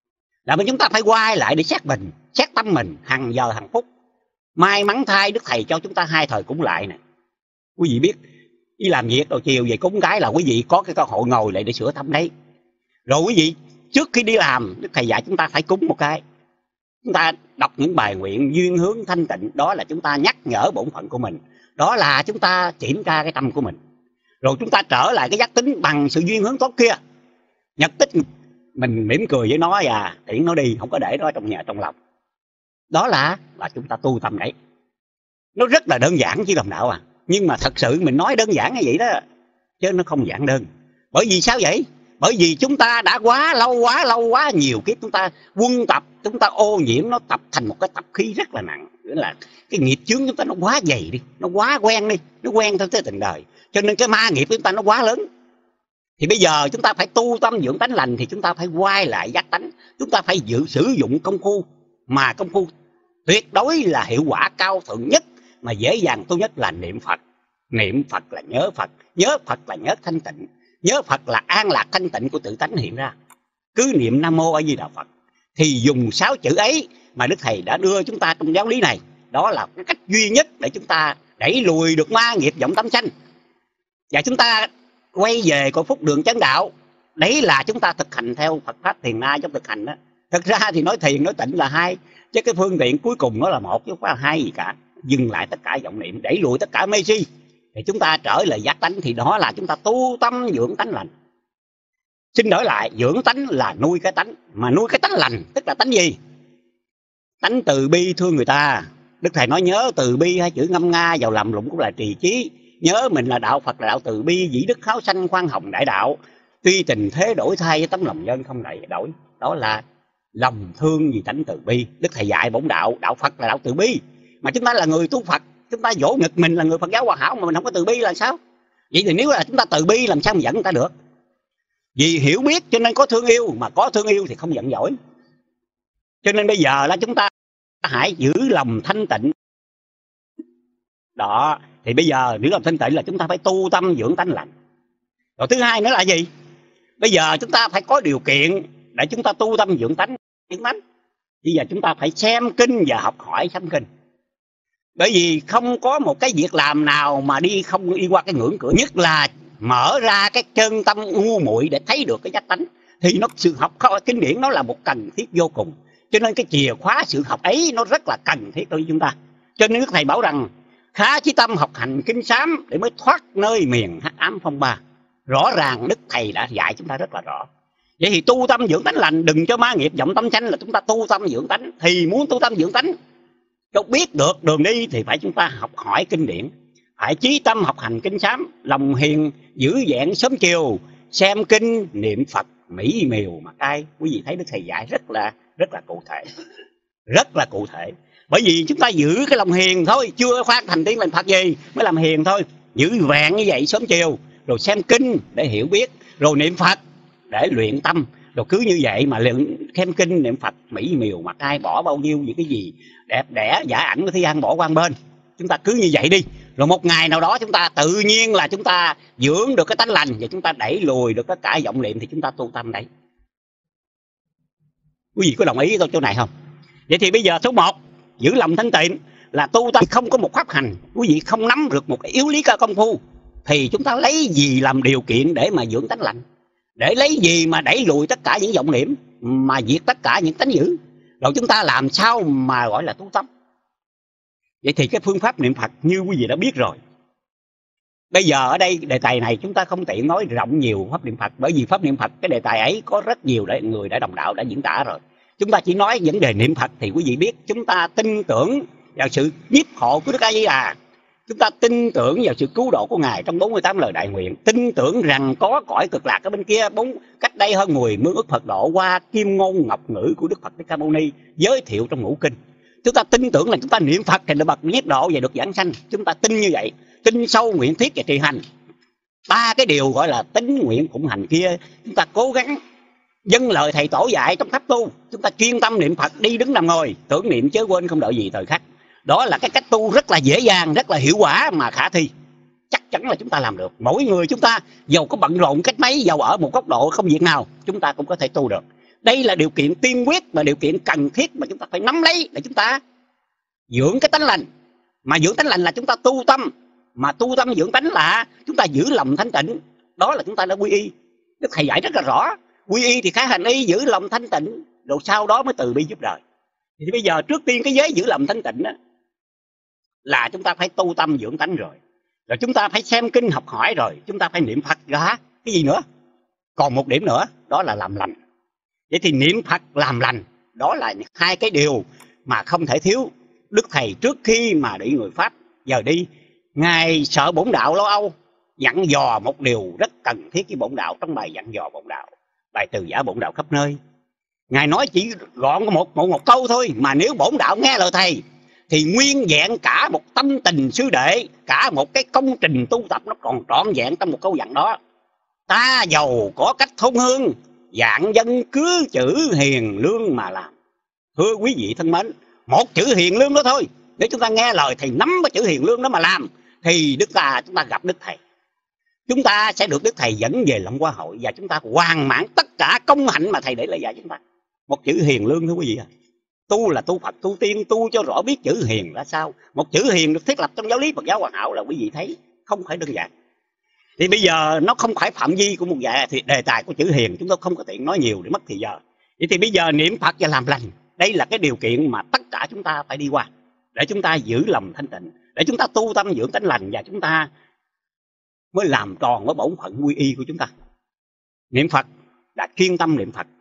là mà chúng ta phải quay lại để xét mình, xét tâm mình hàng giờ hàng phút. May mắn thay Đức Thầy cho chúng ta 2 thời cúng lại nè. Quý vị biết đi làm việc rồi chiều về cúng cái là quý vị có cái cơ hội ngồi lại để sửa tâm đấy. Rồi quý vị trước khi đi làm, Đức Thầy dạy chúng ta phải cúng một cái. Chúng ta đọc những bài nguyện duyên hướng thanh tịnh, đó là chúng ta nhắc nhở bổn phận của mình, đó là chúng ta kiểm tra cái tâm của mình. Rồi chúng ta trở lại cái giác tính bằng sự duyên hướng tốt kia. Nhật tích mình mỉm cười với nó và tiễn nó đi, không có để nó trong nhà trong lòng. Đó là chúng ta tu tâm đấy. Nó rất là đơn giản chứ đồng đạo à. Nhưng mà thật sự mình nói đơn giản như vậy đó, chứ nó không giản đơn. Bởi vì sao vậy? Bởi vì chúng ta đã quá lâu nhiều kiếp chúng ta quân tập, chúng ta ô nhiễm, nó tập thành một cái tập khí rất là nặng. Nghĩa là cái nghiệp chướng chúng ta nó quá dày đi, nó quá quen đi, nó quen theo tới tình đời. Cho nên cái ma nghiệp của chúng ta nó quá lớn. Thì bây giờ chúng ta phải tu tâm dưỡng tánh lành, thì chúng ta phải quay lại giác tánh. Chúng ta phải sử dụng công phu, mà công phu tuyệt đối là hiệu quả cao thượng nhất mà dễ dàng tu nhất là niệm Phật. Niệm Phật là nhớ Phật, nhớ Phật là nhớ thanh tịnh, nhớ Phật là an lạc thanh tịnh của tự tánh hiện ra. Cứ niệm Nam Mô A Di Đà Phật thì dùng 6 chữ ấy mà Đức Thầy đã đưa chúng ta trong giáo lý này. Đó là cái cách duy nhất để chúng ta đẩy lùi được ma nghiệp vọng tâm sanh, và chúng ta quay về cội phúc đường chánh đạo. Đấy là chúng ta thực hành theo Phật pháp thiền na trong thực hành đó. Thực ra thì nói thiền nói tịnh là hai, chứ cái phương tiện cuối cùng nó là một chứ không phải là hai gì cả. Dừng lại tất cả vọng niệm, đẩy lùi tất cả mê si, thì chúng ta trở lại giác tánh. Thì đó là chúng ta tu tâm dưỡng tánh lành. Xin đổi lại, dưỡng tánh là nuôi cái tánh. Mà nuôi cái tánh lành tức là tánh gì? Tánh từ bi thương người ta. Đức Thầy nói nhớ từ bi, hai chữ ngâm nga vào làm lụng cũng là trì chí. Nhớ mình là đạo Phật là đạo từ bi, dĩ đức kháo sanh khoan hồng đại đạo. Tuy tình thế đổi thay với tấm lòng nhân không đại đổi. Đó là lòng thương vì tánh từ bi. Đức Thầy dạy bổn đạo, đạo Phật là đạo từ bi. Mà chúng ta là người tu Phật, chúng ta vỗ ngực mình là người Phật giáo hoàn hảo mà mình không có từ bi là sao? Vậy thì nếu là chúng ta từ bi làm sao mà dẫn người ta được? Vì hiểu biết cho nên có thương yêu, mà có thương yêu thì không giận dỗi. Cho nên bây giờ là chúng ta hãy giữ lòng thanh tịnh. Đó, thì bây giờ giữ lòng thanh tịnh là chúng ta phải tu tâm dưỡng tánh lành. Rồi thứ hai nữa là gì? Bây giờ chúng ta phải có điều kiện để chúng ta tu tâm dưỡng tánh. Bây giờ chúng ta phải xem kinh và học hỏi xem kinh. Bởi vì không có một cái việc làm nào mà không đi qua cái ngưỡng cửa, nhất là mở ra cái chân tâm ngu muội để thấy được cái giác tánh. Thì sự học kinh điển nó là một cần thiết vô cùng. Cho nên cái chìa khóa sự học ấy nó rất là cần thiết đối với chúng ta. Cho nên Đức Thầy bảo rằng khá chí tâm học hành kinh sám để mới thoát nơi miền hắc ám phong ba. Rõ ràng Đức Thầy đã dạy chúng ta rất là rõ. Vậy thì tu tâm dưỡng tánh lành, đừng cho ma nghiệp vọng tâm sanh là chúng ta tu tâm dưỡng tánh. Thì muốn tu tâm dưỡng tánh, cho biết được đường đi thì phải chúng ta học hỏi kinh điển, phải chí tâm học hành kinh sám, lòng hiền giữ vẹn sớm chiều, xem kinh niệm Phật mỹ miều mà cai. Quý vị thấy Đức Thầy dạy rất là cụ thể, rất là cụ thể. Bởi vì chúng ta giữ cái lòng hiền thôi, chưa phát thành tiếng lành Phật gì mới làm hiền thôi. Giữ vẹn như vậy sớm chiều, rồi xem kinh để hiểu biết, rồi niệm Phật để luyện tâm. Rồi cứ như vậy mà xem kinh niệm Phật mỹ miều mà cai, bỏ bao nhiêu những cái gì đẹp đẽ giả ảnh của thế gian bỏ qua một bên. Chúng ta cứ như vậy đi, rồi một ngày nào đó chúng ta tự nhiên là chúng ta dưỡng được cái tánh lành, và chúng ta đẩy lùi được tất cả vọng niệm, thì chúng ta tu tâm đấy. Quý vị có đồng ý với tôi chỗ này không? Vậy thì bây giờ số 1, giữ lòng thanh tịnh là tu tâm, không có một pháp hành. Quý vị không nắm được một cái yếu lý cơ công phu thì chúng ta lấy gì làm điều kiện để mà dưỡng tánh lành? Để lấy gì mà đẩy lùi tất cả những vọng niệm, mà diệt tất cả những tánh dữ? Rồi chúng ta làm sao mà gọi là tu tâm? Vậy thì cái phương pháp niệm Phật như quý vị đã biết rồi. Bây giờ ở đây đề tài này chúng ta không tiện nói rộng nhiều pháp niệm Phật, bởi vì pháp niệm Phật cái đề tài ấy có rất nhiều người đã đồng đạo đã diễn tả rồi. Chúng ta chỉ nói vấn đề niệm Phật thì quý vị biết chúng ta tin tưởng vào sự nhiếp hộ của Đức A Di Đà. Chúng ta tin tưởng vào sự cứu độ của Ngài trong 48 lời đại nguyện, tin tưởng rằng có cõi cực lạc ở bên kia, cách đây hơn 10 mươi ức Phật độ qua kim ngôn ngọc ngữ của Đức Phật Thích Ca Mâu Ni giới thiệu trong ngũ kinh. Chúng ta tin tưởng là chúng ta niệm Phật thì được bậc nhiếp độ và được giảng sanh. Chúng ta tin như vậy, tin sâu nguyện thiết và trì hành. 3 cái điều gọi là tín nguyện phụng hành kia, chúng ta cố gắng dâng lời thầy tổ dạy trong pháp tu. Chúng ta chuyên tâm niệm Phật, đi đứng nằm ngồi, tưởng niệm chớ quên không đợi gì thời khắc. Đó là cái cách tu rất là dễ dàng, rất là hiệu quả mà khả thi. Chắc chắn là chúng ta làm được. Mỗi người chúng ta giàu có bận rộn cách mấy, giàu ở một góc độ không việc nào, chúng ta cũng có thể tu được. Đây là điều kiện tiên quyết và điều kiện cần thiết mà chúng ta phải nắm lấy để chúng ta dưỡng cái tánh lành. Mà dưỡng tánh lành là chúng ta tu tâm, mà tu tâm dưỡng tánh là chúng ta giữ lòng thanh tịnh, đó là chúng ta đã quy y. Đức Thầy dạy rất là rõ, quy y thì khá hành y, giữ lòng thanh tịnh, rồi sau đó mới từ bi giúp đời. Thì bây giờ trước tiên cái giới giữ lòng thanh tịnh đó, là chúng ta phải tu tâm dưỡng tánh rồi. Rồi chúng ta phải xem kinh học hỏi, rồi chúng ta phải niệm Phật ra. Cái gì nữa? Còn một điểm nữa, đó là làm lành. Vậy thì niệm Phật làm lành, đó là hai cái điều mà không thể thiếu. Đức Thầy trước khi mà đi người Pháp giờ đi, Ngài sợ bổn đạo lo âu, dặn dò một điều rất cần thiết với bổn đạo trong bài dặn dò bổn đạo, bài từ giả bổn đạo khắp nơi. Ngài nói chỉ gọn một câu thôi, mà nếu bổn đạo nghe lời Thầy thì nguyên vẹn cả một tâm tình sư đệ, cả một cái công trình tu tập nó còn trọn vẹn trong một câu dặn đó. Ta giàu có cách thông hương, dạng dân cứ chữ hiền lương mà làm. Thưa quý vị thân mến, một chữ hiền lương đó thôi, nếu chúng ta nghe lời Thầy nắm cái chữ hiền lương đó mà làm, thì chúng ta gặp Đức Thầy. Chúng ta sẽ được Đức Thầy dẫn về Long Hoa Hội, và chúng ta hoàn mãn tất cả công hạnh mà Thầy để lại dạy chúng ta. Một chữ hiền lương thưa quý vị. Tu là tu Phật, tu tiên, tu cho rõ biết chữ hiền là sao. Một chữ hiền được thiết lập trong giáo lý Phật giáo hoàn hảo là quý vị thấy không phải đơn giản. Thì bây giờ nó không phải phạm vi của một dạy thì đề tài của chữ hiền chúng tôi không có tiện nói nhiều để mất thời giờ. Vậy thì bây giờ niệm Phật và làm lành, đây là cái điều kiện mà tất cả chúng ta phải đi qua để chúng ta giữ lòng thanh tịnh, để chúng ta tu tâm dưỡng tánh lành, và chúng ta mới làm tròn với bổn phận quy y của chúng ta. Niệm Phật là chuyên tâm niệm Phật.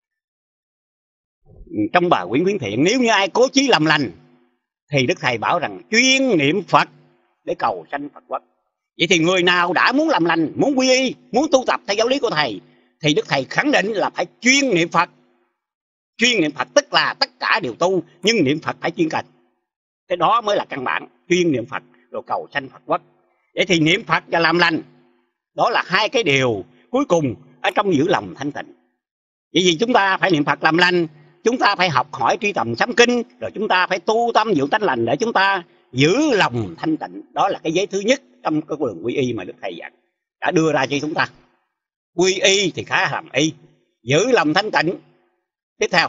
Trong bài Quyển Khuyến Thiện, nếu như ai cố chí làm lành thì Đức Thầy bảo rằng chuyên niệm Phật để cầu sanh Phật quốc. Vậy thì người nào đã muốn làm lành, muốn quy y, muốn tu tập theo giáo lý của Thầy, thì Đức Thầy khẳng định là phải chuyên niệm Phật. Chuyên niệm Phật tức là tất cả đều tu, nhưng niệm Phật phải chuyên cần. Cái đó mới là căn bản, chuyên niệm Phật rồi cầu sanh Phật quốc. Vậy thì niệm Phật và làm lành, đó là hai cái điều cuối cùng ở trong giữ lòng thanh tịnh. Vậy vì chúng ta phải niệm Phật làm lành, chúng ta phải học hỏi tri tầm sám kinh, rồi chúng ta phải tu tâm dưỡng tánh lành để chúng ta giữ lòng thanh tịnh. Đó là cái giới thứ nhất trong cái đường quy y mà Đức Thầy dặn đã đưa ra cho chúng ta. Quy y thì khá làm y, giữ lòng thanh tịnh. Tiếp theo,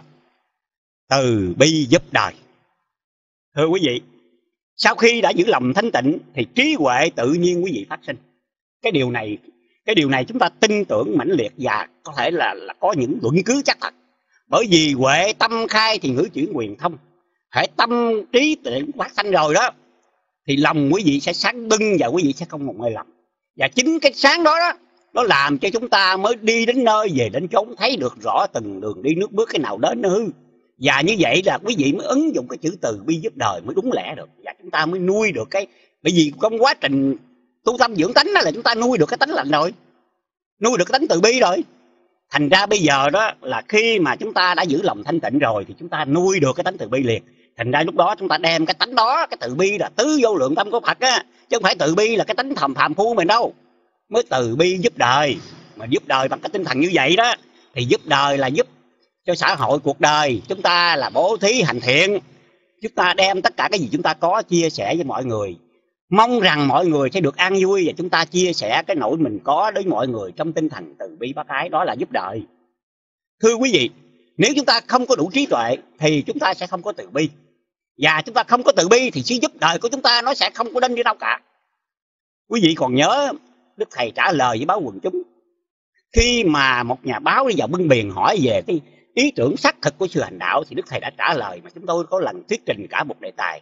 từ bi giúp đời. Thưa quý vị, sau khi đã giữ lòng thanh tịnh thì trí huệ tự nhiên quý vị phát sinh. Cái điều này chúng ta tin tưởng mãnh liệt, và có thể là có những luận cứ chắc thật. Bởi vì huệ tâm khai thì ngữ chuyển quyền thông. Hễ tâm trí tuệ phát sanh rồi đó, thì lòng quý vị sẽ sáng bừng và quý vị sẽ không một mê lầm. Và chính cái sáng đó đó, nó làm cho chúng ta mới đi đến nơi về đến chốn, thấy được rõ từng đường đi nước bước, cái nào đến nó hư. Và như vậy là quý vị mới ứng dụng cái chữ từ bi giúp đời mới đúng lẽ được. Và chúng ta mới nuôi được cái, bởi vì trong quá trình tu tâm dưỡng tánh đó là chúng ta nuôi được cái tánh lành rồi, nuôi được cái tánh từ bi rồi. Thành ra bây giờ đó là khi mà chúng ta đã giữ lòng thanh tịnh rồi thì chúng ta nuôi được cái tánh từ bi liền. Thành ra lúc đó chúng ta đem cái tánh đó, cái từ bi là tứ vô lượng tâm của Phật á, chứ không phải từ bi là cái tánh phàm phu mình đâu. Mới từ bi giúp đời, mà giúp đời bằng cái tinh thần như vậy đó, thì giúp đời là giúp cho xã hội cuộc đời. Chúng ta là bố thí hành thiện, chúng ta đem tất cả cái gì chúng ta có chia sẻ với mọi người, mong rằng mọi người sẽ được an vui, và chúng ta chia sẻ cái nỗi mình có với mọi người trong tinh thần từ bi bác ái, đó là giúp đời. Thưa quý vị, nếu chúng ta không có đủ trí tuệ thì chúng ta sẽ không có từ bi, và chúng ta không có từ bi thì sự giúp đời của chúng ta nó sẽ không có đến đi đâu cả. Quý vị còn nhớ Đức Thầy trả lời với báo quần chúng khi mà một nhà báo đi vào bưng biển hỏi về cái ý tưởng xác thực của sự hành đạo, thì Đức Thầy đã trả lời mà chúng tôi có lần thuyết trình cả một đề tài.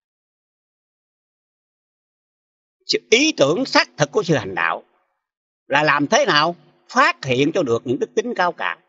Ý tưởng xác thực của sự hành đạo là làm thế nào phát hiện cho được những đức tính cao cả,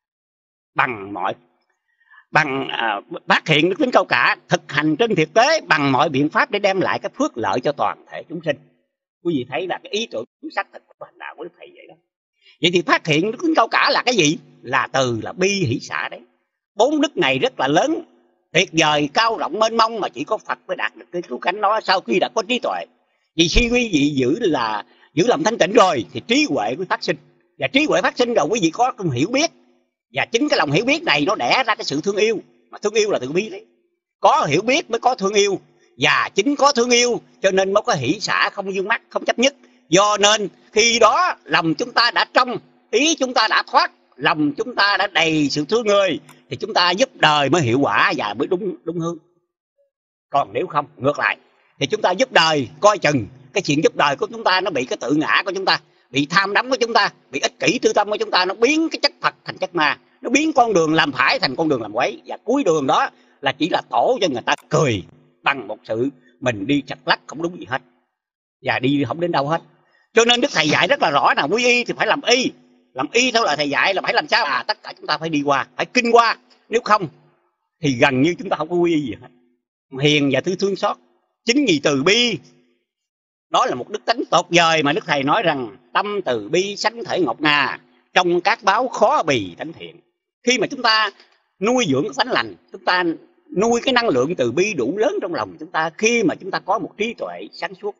phát hiện đức tính cao cả, thực hành trên thực tế bằng mọi biện pháp để đem lại cái phước lợi cho toàn thể chúng sinh. Quý vị thấy là cái ý tưởng xác thực của hành đạo của Đức Thầy vậy đó. Vậy thì phát hiện đức tính cao cả là cái gì? Là từ là bi hỷ xả đấy. 4 đức này rất là lớn, tuyệt vời, cao rộng mênh mông, mà chỉ có Phật mới đạt được cái cứu cánh đó sau khi đã có trí tuệ. Vì khi quý vị giữ lòng thanh tịnh rồi thì trí huệ mới phát sinh, và trí huệ phát sinh rồi quý vị có cái hiểu biết, và chính cái lòng hiểu biết này nó đẻ ra cái sự thương yêu, mà thương yêu là từ bi đấy. Có hiểu biết mới có thương yêu, và chính có thương yêu cho nên mới có hỷ xả, không vương mắc, không chấp nhất. Do nên khi đó lòng chúng ta đã trong, ý chúng ta đã thoát, lòng chúng ta đã đầy sự thương người thì chúng ta giúp đời mới hiệu quả và mới đúng hướng. Còn nếu không, ngược lại thì chúng ta giúp đời coi chừng cái chuyện giúp đời của chúng ta nó bị cái tự ngã của chúng ta, bị tham đắm của chúng ta, bị ích kỷ tư tâm của chúng ta, nó biến cái chất Phật thành chất ma, nó biến con đường làm phải thành con đường làm quấy, và cuối đường đó là chỉ là tổ cho người ta cười bằng một sự mình đi chặt lắc không đúng gì hết và đi không đến đâu hết. Cho nên Đức Thầy dạy rất là rõ là quy y thì phải làm y theo lời Thầy dạy là phải làm sao tất cả chúng ta phải đi qua, phải kinh qua, nếu không thì gần như chúng ta không có quy y gì hết. Hiền và thứ thương xót, chính vì từ bi, đó là một đức tánh tuyệt vời mà Đức Thầy nói rằng tâm từ bi sánh thể ngọc ngà, trong các báo khó bì tánh thiện. Khi mà chúng ta nuôi dưỡng tánh lành, chúng ta nuôi cái năng lượng từ bi đủ lớn trong lòng chúng ta, khi mà chúng ta có một trí tuệ sáng suốt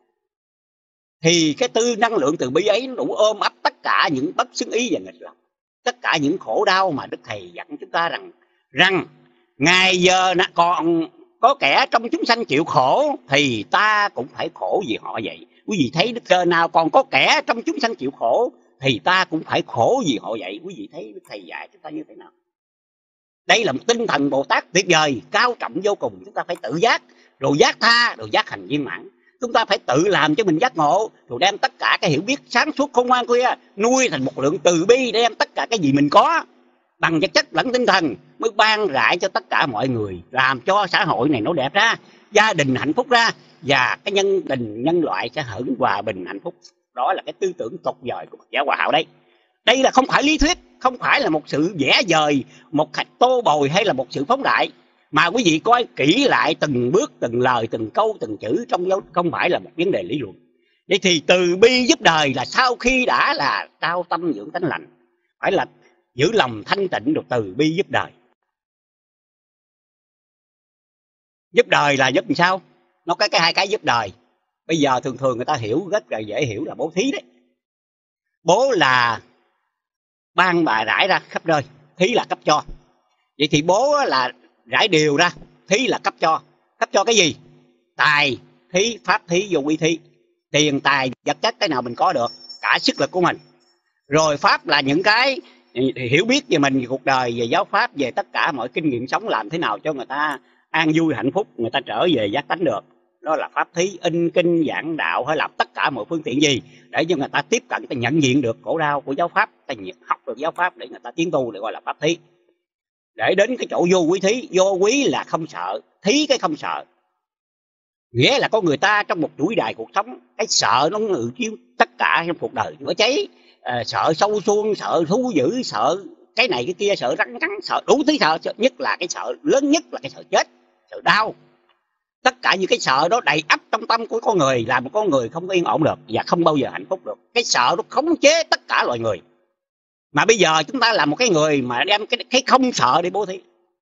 thì cái năng lượng từ bi ấy đủ ôm ấp tất cả những bất xứng ý và nghịch lòng, tất cả những khổ đau mà Đức Thầy dặn chúng ta rằng ngày giờ còn có kẻ trong chúng sanh chịu khổ thì ta cũng phải khổ vì họ vậy. Quý vị thấy Đức Trời nào còn có kẻ trong chúng sanh chịu khổ thì ta cũng phải khổ vì họ vậy. Quý vị thấy Đức Thầy dạy chúng ta như thế nào? Đây là một tinh thần Bồ Tát tuyệt vời, cao trọng vô cùng. Chúng ta phải tự giác, rồi giác tha, rồi giác hành viên mãn. Chúng ta phải tự làm cho mình giác ngộ, rồi đem tất cả cái hiểu biết sáng suốt khôn ngoan kia nuôi thành một lượng từ bi, để đem tất cả cái gì mình có bằng vật chất lẫn tinh thần mới ban rải cho tất cả mọi người, làm cho xã hội này nó đẹp ra, gia đình hạnh phúc ra, và cái nhân loại sẽ hưởng hòa bình hạnh phúc. Đó là cái tư tưởng tuyệt vời của Phật giáo Hòa Hảo đây. Đây là không phải lý thuyết, không phải là một sự vẽ vời, một hạch tô bồi hay là một sự phóng đại, mà quý vị coi kỹ lại từng bước, từng lời, từng câu, từng chữ trong dấu, không phải là một vấn đề lý luận. Vậy thì từ bi giúp đời là sau khi đã là trao tâm dưỡng tánh lành, phải là giữ lòng thanh tịnh được từ bi giúp đời. Giúp đời là giúp làm sao? Nó có hai cái giúp đời. Bây giờ thường người ta hiểu rất là dễ hiểu là bố thí đấy. Bố là ban bà rải ra khắp nơi, thí là cấp cho. Vậy thì bố là rải điều ra, thí là cấp cho. Cấp cho cái gì? Tài, thí, pháp thí, vô quy thí. Tiền, tài, vật chất cái nào mình có được, cả sức lực của mình. Rồi pháp là những cái hiểu biết về mình, về cuộc đời, về giáo pháp, về tất cả mọi kinh nghiệm sống, làm thế nào cho người ta an vui hạnh phúc, người ta trở về giác tánh được. Đó là pháp thí, in kinh giảng đạo, hay làm tất cả mọi phương tiện gì để cho người ta tiếp cận, người ta nhận diện được khổ đau của giáo pháp, người ta học được giáo pháp để người ta tiến tu, để gọi là pháp thí. Để đến cái chỗ vô quý thí, vô quý là không sợ, thí cái không sợ, nghĩa là có người ta trong một chuỗi đời cuộc sống, cái sợ nó ngự chiếu tất cả trong cuộc đời, chữa cháy, sợ sâu xuông, sợ thú dữ, sợ cái này cái kia, sợ rắn cắn, sợ đủ thứ sợ, nhất là cái sợ lớn nhất là cái sợ chết, sợ đau. Tất cả những cái sợ đó đầy ắp trong tâm của con người, làm con người không có yên ổn được và không bao giờ hạnh phúc được. Cái sợ nó khống chế tất cả loài người. Mà bây giờ chúng ta là một cái người mà đem cái không sợ để bố thí.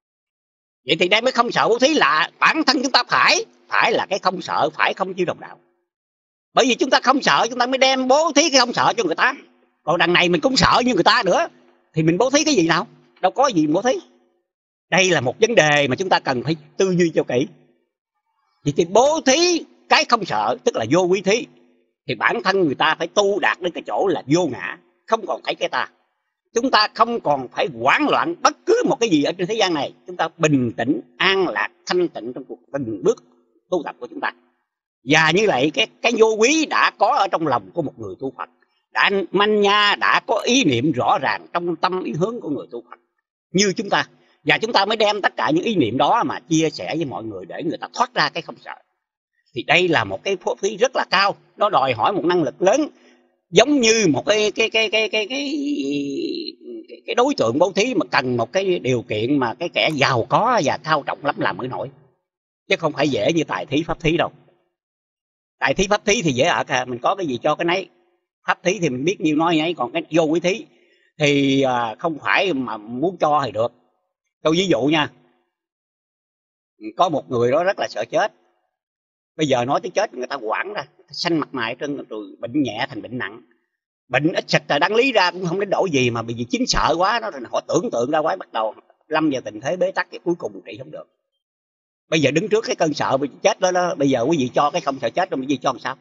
Vậy thì đem cái không sợ bố thí là bản thân chúng ta phải là cái không sợ, phải không chịu đồng đạo. Bởi vì chúng ta không sợ, chúng ta mới đem bố thí cái không sợ cho người ta. Còn đằng này mình cũng sợ như người ta nữa thì mình bố thí cái gì nào? Đâu có gì bố thí. Đây là một vấn đề mà chúng ta cần phải tư duy cho kỹ. Vậy thì bố thí cái không sợ, tức là vô quý thí, thì bản thân người ta phải tu đạt đến cái chỗ là vô ngã, không còn thấy cái ta. Chúng ta không còn phải hoảng loạn bất cứ một cái gì ở trên thế gian này. Chúng ta bình tĩnh, an lạc, thanh tịnh trong cuộc từng bước tu tập của chúng ta. Và như vậy cái vô quý đã có ở trong lòng của một người tu Phật, đã manh nha, đã có ý niệm rõ ràng trong tâm ý hướng của người tu Phật như chúng ta. Và chúng ta mới đem tất cả những ý niệm đó mà chia sẻ với mọi người để người ta thoát ra cái không sợ. Thì đây là một cái phước phí rất là cao, nó đòi hỏi một năng lực lớn, giống như một cái đối tượng bố thí mà cần một cái điều kiện mà cái kẻ giàu có và cao trọng lắm làm mới nổi, chứ không phải dễ như tài thí pháp thí đâu. Tài thí pháp thí thì dễ ợt mình có cái gì cho cái nấy. Pháp thí thì mình biết nhiêu nói ấy, còn cái vô quý thí thì không phải mà muốn cho thì được. Tôi ví dụ nha, có một người đó rất là sợ chết. Bây giờ nói tới chết người ta hoảng ra, xanh mặt mày trơn, rồi bệnh nhẹ thành bệnh nặng. Bệnh ít xịt là đáng lý ra cũng không đến đổi gì, mà vì chính sợ quá nó, họ tưởng tượng ra quá, bắt đầu lâm vào tình thế bế tắc, cái cuối cùng trị không được. Bây giờ đứng trước cái cơn sợ bị chết đó, bây giờ quý vị cho cái không sợ chết rồi quý vị cho làm sao?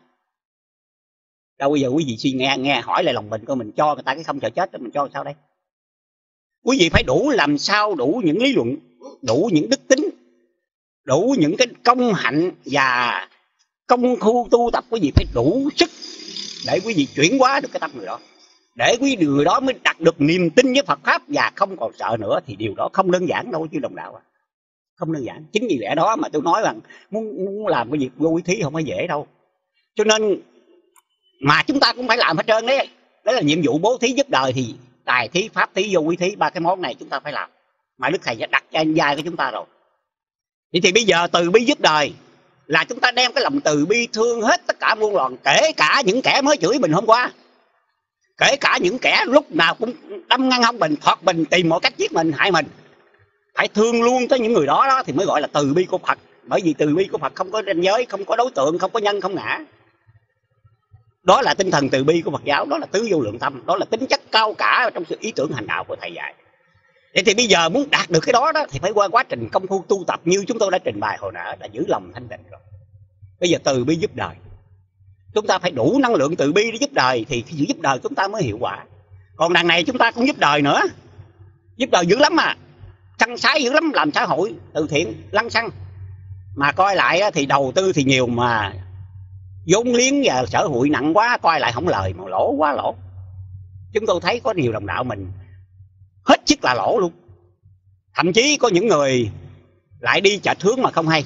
Đâu bây giờ quý vị suy nghe hỏi lại lòng mình coi, mình cho người ta cái không sợ chết đó, mình cho làm sao đây? Quý vị phải đủ, làm sao đủ những lý luận, đủ những đức tính, đủ những cái công hạnh và công khu tu tập. Quý vị phải đủ sức để quý vị chuyển hóa được cái tâm người đó, để quý vị người đó mới đạt được niềm tin với Phật Pháp và không còn sợ nữa. Thì điều đó không đơn giản đâu chứ đồng đạo, không đơn giản. Chính vì lẽ đó mà tôi nói rằng muốn làm cái việc vô quý thí không phải dễ đâu. Cho nên mà chúng ta cũng phải làm hết trơn đấy. Đó là nhiệm vụ bố thí giúp đời, thì tài thí, pháp thí, vô quý thí, ba cái món này chúng ta phải làm, mà Đức Thầy đã đặt trên vai của chúng ta rồi. Thì bây giờ từ bi giúp đời là chúng ta đem cái lòng từ bi thương hết tất cả muôn loài, kể cả những kẻ mới chửi mình hôm qua, kể cả những kẻ lúc nào cũng đâm ngăn hông mình, thoạt mình, tìm mọi cách giết mình, hại mình. Phải thương luôn tới những người đó thì mới gọi là từ bi của Phật. Bởi vì từ bi của Phật không có ranh giới, không có đối tượng, không có nhân, không ngã. Đó là tinh thần từ bi của Phật giáo, đó là tứ vô lượng tâm, đó là tính chất cao cả trong sự ý tưởng hành đạo của Thầy dạy. Vậy thì bây giờ muốn đạt được cái đó thì phải qua quá trình công phu tu tập như chúng tôi đã trình bày hồi nãy, là giữ lòng thanh tịnh rồi. Bây giờ từ bi giúp đời, chúng ta phải đủ năng lượng từ bi để giúp đời, thì khi giúp đời chúng ta mới hiệu quả. Còn đằng này chúng ta cũng giúp đời nữa, giúp đời dữ lắm mà, săn sái dữ lắm, làm xã hội từ thiện lăng xăng. Mà coi lại thì đầu tư thì nhiều mà vốn liếng và sở hụi nặng quá, coi lại không lời mà lỗ quá lỗ. Chúng tôi thấy có nhiều đồng đạo mình hết sức là lỗ luôn. Thậm chí có những người lại đi chệch hướng mà không hay,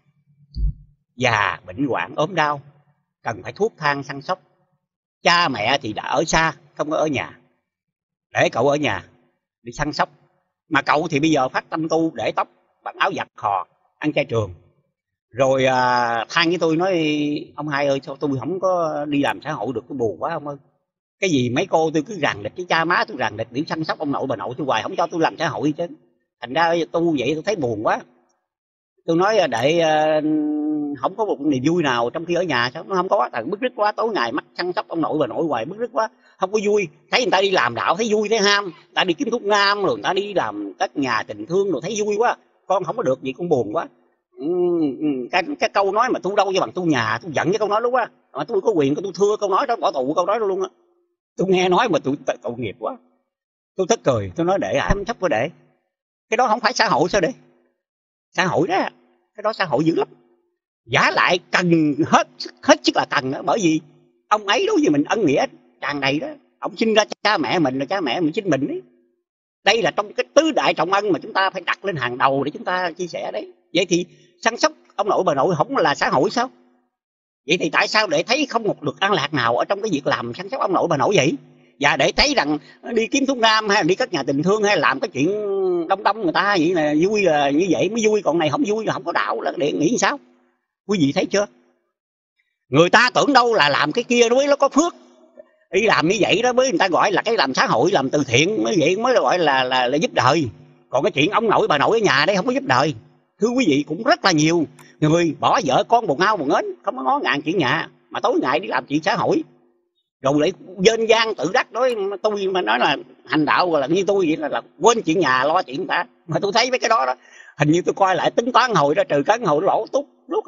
già bệnh hoạn ốm đau cần phải thuốc thang săn sóc, cha mẹ thì đã ở xa không có ở nhà, để cậu ở nhà đi săn sóc. Mà cậu thì bây giờ phát tâm tu, để tóc, mặc áo giặt khò, ăn chay trường. Rồi than với tôi nói: ông Hai ơi, sao tôi không có đi làm xã hội được, tôi buồn quá ông ơi. Cái gì mấy cô tôi cứ ràng địch, cái cha má tôi ràng địch để săn sóc ông nội bà nội tôi hoài, không cho tôi làm xã hội chứ. Thành ra tu vậy tôi thấy buồn quá. Tôi nói để không có một niềm vui nào trong khi ở nhà. Sao nó không có? Tại bức rứt quá, tối ngày mắt săn sóc ông nội bà nội hoài, bức rứt quá, không có vui. Thấy người ta đi làm đạo thấy vui, thấy ham, người ta đi kiếm thuốc nam, rồi người ta đi làm các nhà tình thương rồi thấy vui quá. Con không có được gì con buồn quá. Cái câu nói mà tu đâu cho bằng tu nhà, tôi giận cái câu nói lúc á. Mà tôi có quyền tôi thưa câu nói đó, bỏ tù câu nói đó luôn á. Tôi nghe nói mà tôi tội nghiệp quá, tôi tức cười. Tôi nói để ai sắp có để cái đó không phải xã hội sao để xã hội đó, cái đó xã hội dữ lắm. Giả lại cần hết sức là cần đó, bởi vì ông ấy đối với mình ân nghĩa tràn đầy đó. Ông sinh ra cha mẹ mình, là cha mẹ mình sinh mình đấy. Đây là trong cái tứ đại trọng ân mà chúng ta phải đặt lên hàng đầu để chúng ta chia sẻ đấy. Vậy thì săn sóc ông nội bà nội không là xã hội sao? Vậy thì tại sao để thấy không một được an lạc nào ở trong cái việc làm săn sóc ông nội bà nội vậy? Và để thấy rằng đi kiếm thuốc nam hay là đi các nhà tình thương hay là làm cái chuyện đông người ta vậy là vui, là như vậy mới vui, còn này không vui là không có đạo, là để nghĩ sao? Quý vị thấy chưa? Người ta tưởng đâu là làm cái kia mới nó có phước, đi làm như vậy đó mới người ta gọi là cái làm xã hội, làm từ thiện, mới vậy mới gọi là giúp đời. Còn cái chuyện ông nội bà nội ở nhà đây không có giúp đời. Thưa quý vị, cũng rất là nhiều người bỏ vợ con buồn ngao buồn ngến, không có ngó ngàng chuyện nhà, mà tối ngày đi làm chuyện xã hội, rồi lại dên gian tự đắc nói tôi mà nói là hành đạo là như tôi vậy, là quên chuyện nhà lo chuyện người ta. Mà tôi thấy mấy cái đó hình như tôi coi lại tính toán hồi đó, trừ cân hồi lỗ tút lúc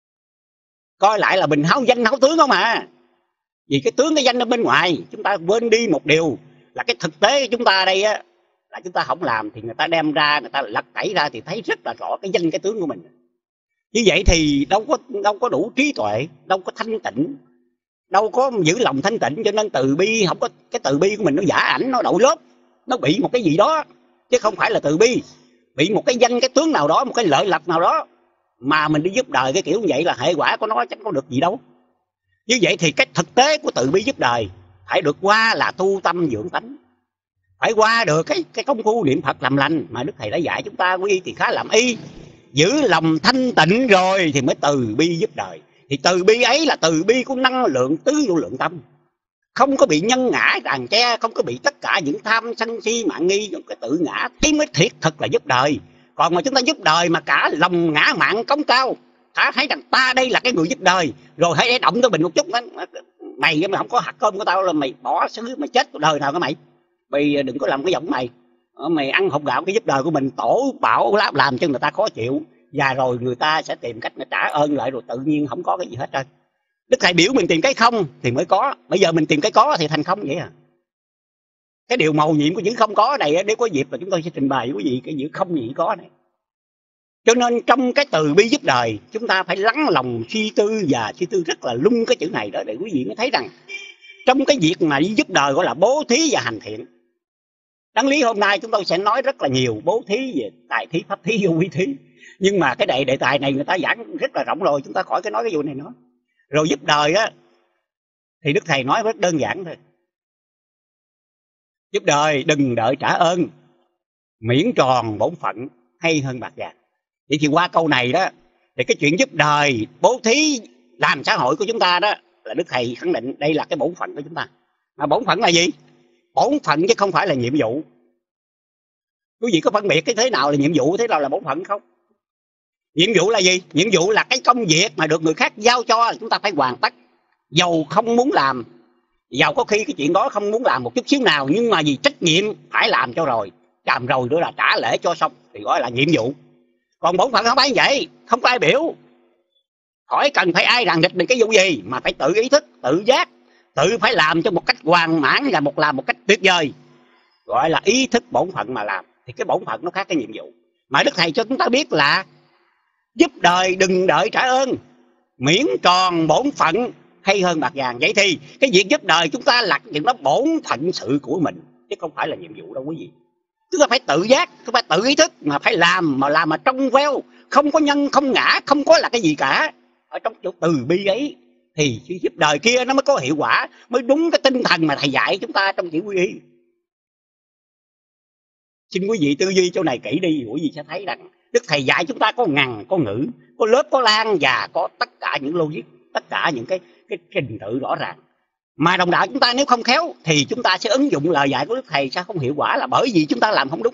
coi lại là mình háo danh háo tướng không à. Vì cái tướng cái danh ở bên ngoài, chúng ta quên đi một điều là cái thực tế của chúng ta đây á, là chúng ta không làm thì người ta đem ra, người ta lật tẩy ra thì thấy rất là rõ cái danh cái tướng của mình. Như vậy thì đâu có đủ trí tuệ, đâu có thanh tịnh, đâu có giữ lòng thanh tịnh. Cho nên từ bi không có, cái từ bi của mình nó giả ảnh, nó đội lớp, nó bị một cái gì đó chứ không phải là từ bi. Bị một cái danh cái tướng nào đó, một cái lợi lộc nào đó mà mình đi giúp đời cái kiểu như vậy là hệ quả của nó chẳng có được gì đâu. Như vậy thì cái thực tế của từ bi giúp đời phải được qua là tu tâm dưỡng tánh, phải qua được cái công phu niệm Phật làm lành mà Đức Thầy đã dạy chúng ta. Quy y thì khá làm y, giữ lòng thanh tịnh rồi thì mới từ bi giúp đời. Thì từ bi ấy là từ bi của năng lượng tứ vô lượng tâm, không có bị nhân ngã đàn che, không có bị tất cả những tham sân si mạng nghi, những cái tự ngã, thế mới thiệt thực là giúp đời. Còn mà chúng ta giúp đời mà cả lòng ngã mạn cống cao, ta thấy rằng ta đây là cái người giúp đời, rồi hãy động tới mình một chút đó. Mày không có hạt cơm của tao là mày bỏ xứ mày chết đời nào cả mày. Bây đừng có làm cái giọng mày. Mày ăn hột gạo cái giúp đời của mình, tổ bảo làm cho người ta khó chịu, và rồi người ta sẽ tìm cách trả ơn lại, rồi tự nhiên không có cái gì hết trơn. Đức Thầy biểu mình tìm cái không thì mới có, bây giờ mình tìm cái có thì thành không vậy à. Cái điều mầu nhiệm của chữ không có này, nếu có dịp là chúng tôi sẽ trình bày với quý vị cái chữ không gì có này. Cho nên trong cái từ bi giúp đời, chúng ta phải lắng lòng suy tư, và suy tư rất là lung cái chữ này đó, để quý vị mới thấy rằng trong cái việc mà giúp đời gọi là bố thí và hành thiện. Đáng lý hôm nay chúng tôi sẽ nói rất là nhiều bố thí về tài thí, pháp thí, vô vi thí. Nhưng mà cái đề tài này người ta giảng rất là rộng rồi, chúng ta khỏi cái nói cái vụ này nữa. Rồi giúp đời á thì Đức Thầy nói rất đơn giản thôi. Giúp đời đừng đợi trả ơn, miễn tròn bổn phận hay hơn bạc vàng. Vậy thì qua câu này đó, thì cái chuyện giúp đời, bố thí, làm xã hội của chúng ta đó, là Đức Thầy khẳng định đây là cái bổn phận của chúng ta. Mà bổn phận là gì? Bổn phận chứ không phải là nhiệm vụ. Quý vị có phân biệt cái thế nào là nhiệm vụ, thế nào là bổn phận không? Nhiệm vụ là gì? Nhiệm vụ là cái công việc mà được người khác giao cho, chúng ta phải hoàn tất. Dầu không muốn làm, dầu có khi cái chuyện đó không muốn làm một chút xíu nào, nhưng mà vì trách nhiệm phải làm cho rồi. Làm rồi nữa là trả lễ cho xong, thì gọi là nhiệm vụ. Còn bổn phận không phải vậy, không có ai biểu. Khỏi cần phải ai ràng địch mình cái vụ gì, mà phải tự ý thức, tự giác, tự phải làm cho một cách hoàn mãn, và làm một cách tuyệt vời. Gọi là ý thức bổn phận mà làm. Thì cái bổn phận nó khác cái nhiệm vụ. Mà Đức Thầy cho chúng ta biết là giúp đời đừng đợi trả ơn, miễn tròn bổn phận hay hơn bạc vàng. Vậy thì cái việc giúp đời chúng ta là chuyện đó bổn phận sự của mình, chứ không phải là nhiệm vụ đâu quý vị. Chúng ta phải tự giác, chúng ta phải tự ý thức, mà phải làm mà trong veo, không có nhân không ngã, không có là cái gì cả. Ở trong chỗ từ bi ấy thì sự giúp đời kia nó mới có hiệu quả, mới đúng cái tinh thần mà Thầy dạy chúng ta trong chữ quy y. Xin quý vị tư duy chỗ này kỹ đi, quý vị sẽ thấy rằng Đức Thầy dạy chúng ta có ngàn, có ngữ, có lớp, có lan, và có tất cả những logic, tất cả những cái trình tự rõ ràng. Mà đồng đạo chúng ta nếu không khéo thì chúng ta sẽ ứng dụng lời dạy của Đức Thầy sẽ không hiệu quả, là bởi vì chúng ta làm không đúng.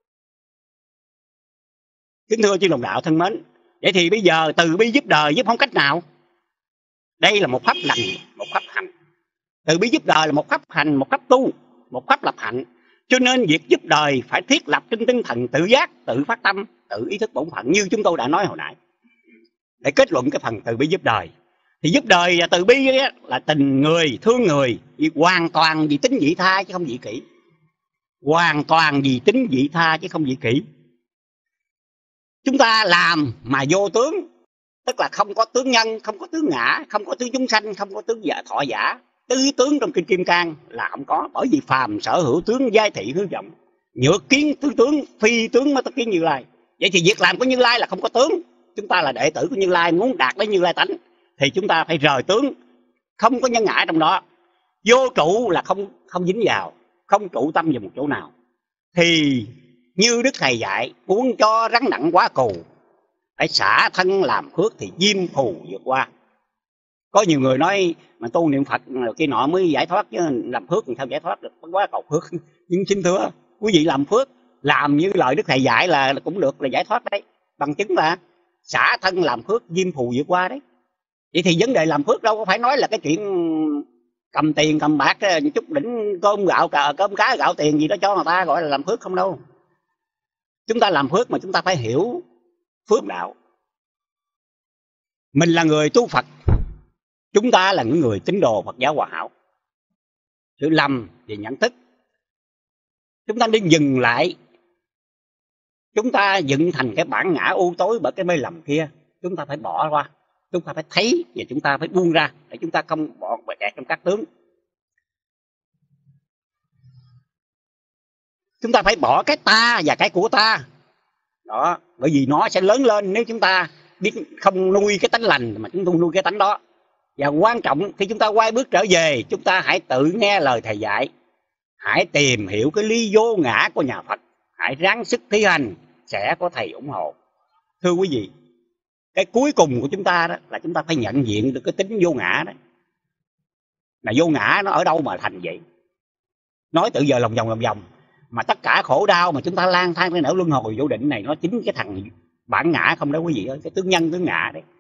Kính thưa chư đồng đạo thân mến, vậy thì bây giờ từ bi giúp đời giúp không cách nào? Đây là một pháp lành, một pháp hành. Từ bi giúp đời là một pháp hành, một pháp tu, một pháp lập hạnh. Cho nên việc giúp đời phải thiết lập trên tinh thần tự giác, tự phát tâm, tự ý thức bổn phận như chúng tôi đã nói hồi nãy. Để kết luận cái phần từ bi giúp đời, thì giúp đời và từ bi là tình người, thương người, hoàn toàn vì tính vị tha chứ không vị kỷ. Hoàn toàn vì tính vị tha chứ không vị kỷ. Chúng ta làm mà vô tướng, tức là không có tướng nhân, không có tướng ngã, không có tướng chúng sanh, không có tướng giả thọ giả. Tứ tướng trong kinh Kim Cang là không có, bởi vì phàm sở hữu tướng giai thị hư vọng, nhược kiến tứ tướng, phi tướng mới tất kiến Như Lai. Vậy thì việc làm của Như Lai là không có tướng. Chúng ta là đệ tử của Như Lai, muốn đạt đến Như Lai tánh thì chúng ta phải rời tướng, không có nhân ngã trong đó. Vô trụ là không dính vào, không trụ tâm vào một chỗ nào. Thì như Đức Thầy dạy, muốn cho rắn nặng quá cù, phải xả thân làm phước thì diêm phù vượt qua. Có nhiều người nói mà tu niệm Phật kia nọ mới giải thoát, chứ làm phước thì sao giải thoát được, quá cầu phước. Nhưng xin thưa quý vị, làm phước, làm như lời Đức Thầy dạy là cũng được, là giải thoát đấy. Bằng chứng là xả thân làm phước, diêm phù vượt qua đấy. Vậy thì vấn đề làm phước đâu có phải nói là cái chuyện cầm tiền cầm bạc chút đỉnh cơm gạo, cơm cá gạo tiền gì đó cho người ta gọi là làm phước không đâu. Chúng ta làm phước mà chúng ta phải hiểu phước đạo. Mình là người tu Phật, chúng ta là những người tín đồ Phật giáo Hòa Hảo. Sự lầm về nhận thức, chúng ta nên dừng lại. Chúng ta dựng thành cái bản ngã u tối bởi cái mê lầm kia, chúng ta phải bỏ qua. Chúng ta phải thấy và chúng ta phải buông ra, để chúng ta không bỏ kẹt trong các tướng. Chúng ta phải bỏ cái ta và cái của ta đó, bởi vì nó sẽ lớn lên nếu chúng ta biết không nuôi cái tánh lành mà chúng ta nuôi cái tánh đó. Và quan trọng khi chúng ta quay bước trở về, chúng ta hãy tự nghe lời Thầy dạy, hãy tìm hiểu cái lý vô ngã của nhà Phật, hãy ráng sức thi hành, sẽ có Thầy ủng hộ. Thưa quý vị, cái cuối cùng của chúng ta đó là chúng ta phải nhận diện được cái tính vô ngã đó. Là vô ngã nó ở đâu mà thành vậy? Nói tự giờ lòng vòng mà tất cả khổ đau mà chúng ta lang thang cái nẻo luân hồi vô định này, nó chính cái thằng bản ngã không đó quý vị ơi, cái tướng nhân tướng ngã đấy.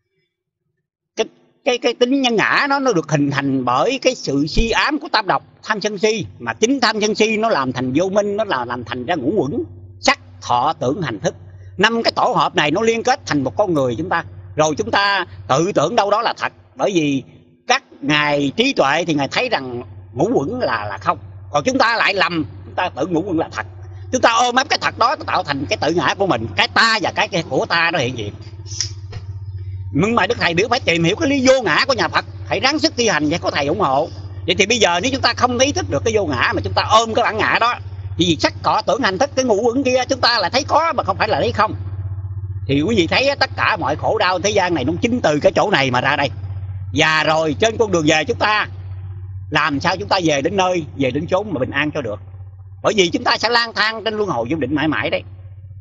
Cái tính nhân ngã nó được hình thành bởi cái sự si ám của tam độc tham sân si, mà chính tham sân si nó làm thành vô minh, nó là làm thành ra ngũ uẩn sắc thọ tưởng hành thức. 5 cái tổ hợp này nó liên kết thành một con người chúng ta, rồi chúng ta tự tưởng đâu đó là thật, bởi vì các ngài trí tuệ thì ngài thấy rằng ngũ uẩn là không, Còn chúng ta lại lầm, chúng ta tự ngũ uẩn là thật, chúng ta ôm ấp cái thật đó tạo thành cái tự ngã của mình, cái ta và cái của ta nó hiện diện. Nhưng mà Đức Thầy biểu phải tìm hiểu cái lý vô ngã của nhà Phật, hãy ráng sức thi hành và có Thầy ủng hộ. Vậy thì bây giờ nếu chúng ta không ý thức được cái vô ngã mà chúng ta ôm cái bản ngã đó, thì vì sắc cọ tưởng hành thức cái ngũ uẩn kia chúng ta lại thấy có mà không phải là thấy không. Thì quý vị thấy tất cả mọi khổ đau thế gian này nó chính từ cái chỗ này mà ra đây. Và rồi trên con đường về chúng ta làm sao chúng ta về đến nơi, về đến chốn mà bình an cho được. Bởi vì chúng ta sẽ lang thang trên luân hồi vô định mãi mãi đấy.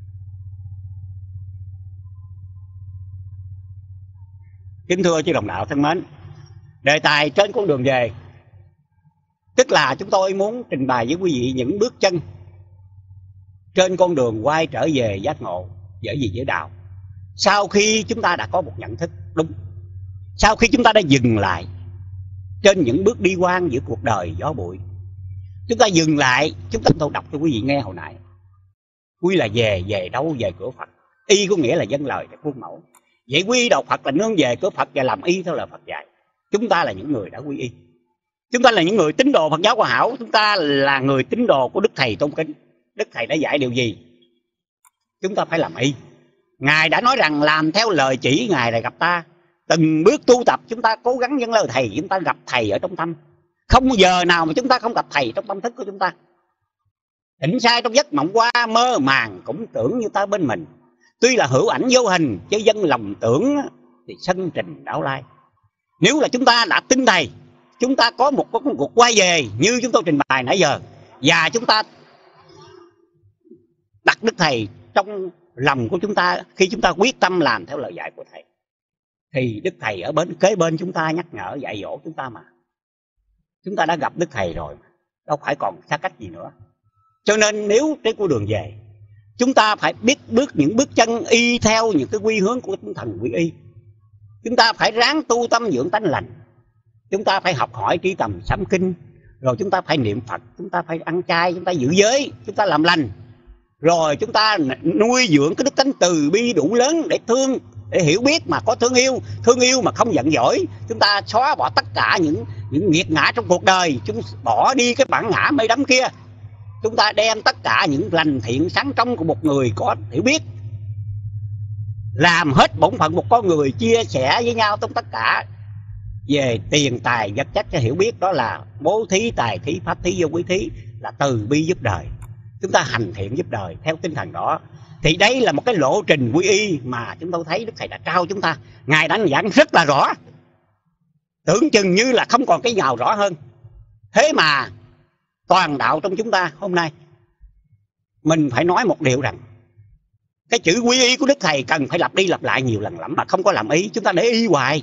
Kính thưa chư đồng đạo thân mến, đề tài trên con đường về, tức là chúng tôi muốn trình bày với quý vị những bước chân trên con đường quay trở về giác ngộ, dễ gì dễ đạo. Sau khi chúng ta đã có một nhận thức đúng, sau khi chúng ta đã dừng lại trên những bước đi quan giữa cuộc đời gió bụi, chúng ta dừng lại, chúng ta tôi đọc cho quý vị nghe hồi nãy. Quy là về đâu? Về cửa Phật. Y có nghĩa là dân lời để khuôn mẫu. Vậy quy đạo Phật là nương về cửa Phật và làm y theo lời Phật dạy. Chúng ta là những người đã quy y. Chúng ta là những người tín đồ Phật giáo Hòa Hảo. Chúng ta là người tín đồ của Đức Thầy tôn kính. Đức Thầy đã dạy điều gì? Chúng ta phải làm y. Ngài đã nói rằng làm theo lời chỉ Ngài là gặp ta. Từng bước tu tập chúng ta cố gắng dâng lời Thầy. Chúng ta gặp Thầy ở trong tâm. Không giờ nào mà chúng ta không gặp Thầy trong tâm thức của chúng ta. Tỉnh sai trong giấc mộng qua, mơ màng cũng tưởng như ta bên mình. Tuy là hữu ảnh vô hình, chứ dân lòng tưởng thì sân trình đảo lai. Nếu là chúng ta đã tin Thầy, chúng ta có một cuộc quay về như chúng tôi trình bày nãy giờ, và chúng ta đặt Đức Thầy trong lòng của chúng ta. Khi chúng ta quyết tâm làm theo lời dạy của Thầy, thì Đức Thầy ở kế bên chúng ta nhắc nhở dạy dỗ chúng ta mà. Chúng ta đã gặp Đức Thầy rồi, đâu phải còn xa cách gì nữa. Cho nên nếu trên con đường về, chúng ta phải biết những bước chân y theo những cái quy hướng của tinh thần quy y. Chúng ta phải ráng tu tâm dưỡng tánh lành. Chúng ta phải học hỏi trí tầm sám kinh. Rồi chúng ta phải niệm Phật. Chúng ta phải ăn chay, chúng ta giữ giới, chúng ta làm lành. Rồi chúng ta nuôi dưỡng cái đức tánh từ bi đủ lớn để thương, để hiểu biết mà có thương yêu mà không giận dỗi. Chúng ta xóa bỏ tất cả những nghiệt ngã trong cuộc đời, chúng bỏ đi cái bản ngã mê đắm kia. Chúng ta đem tất cả những lành thiện sáng trong của một người có hiểu biết, làm hết bổn phận một con người, chia sẻ với nhau trong tất cả về tiền tài vật chất cho hiểu biết. Đó là bố thí, tài thí, pháp thí, vô quý thí, là từ bi giúp đời. Chúng ta hành thiện giúp đời theo tinh thần đó. Thì đây là một cái lộ trình quy y mà chúng tôi thấy Đức Thầy đã trao chúng ta. Ngài đã giảng rất là rõ, tưởng chừng như là không còn cái nào rõ hơn. Thế mà toàn đạo trong chúng ta hôm nay, mình phải nói một điều rằng cái chữ quy y của Đức Thầy cần phải lặp đi lặp lại nhiều lần lắm, mà không có làm ý, chúng ta để y hoài.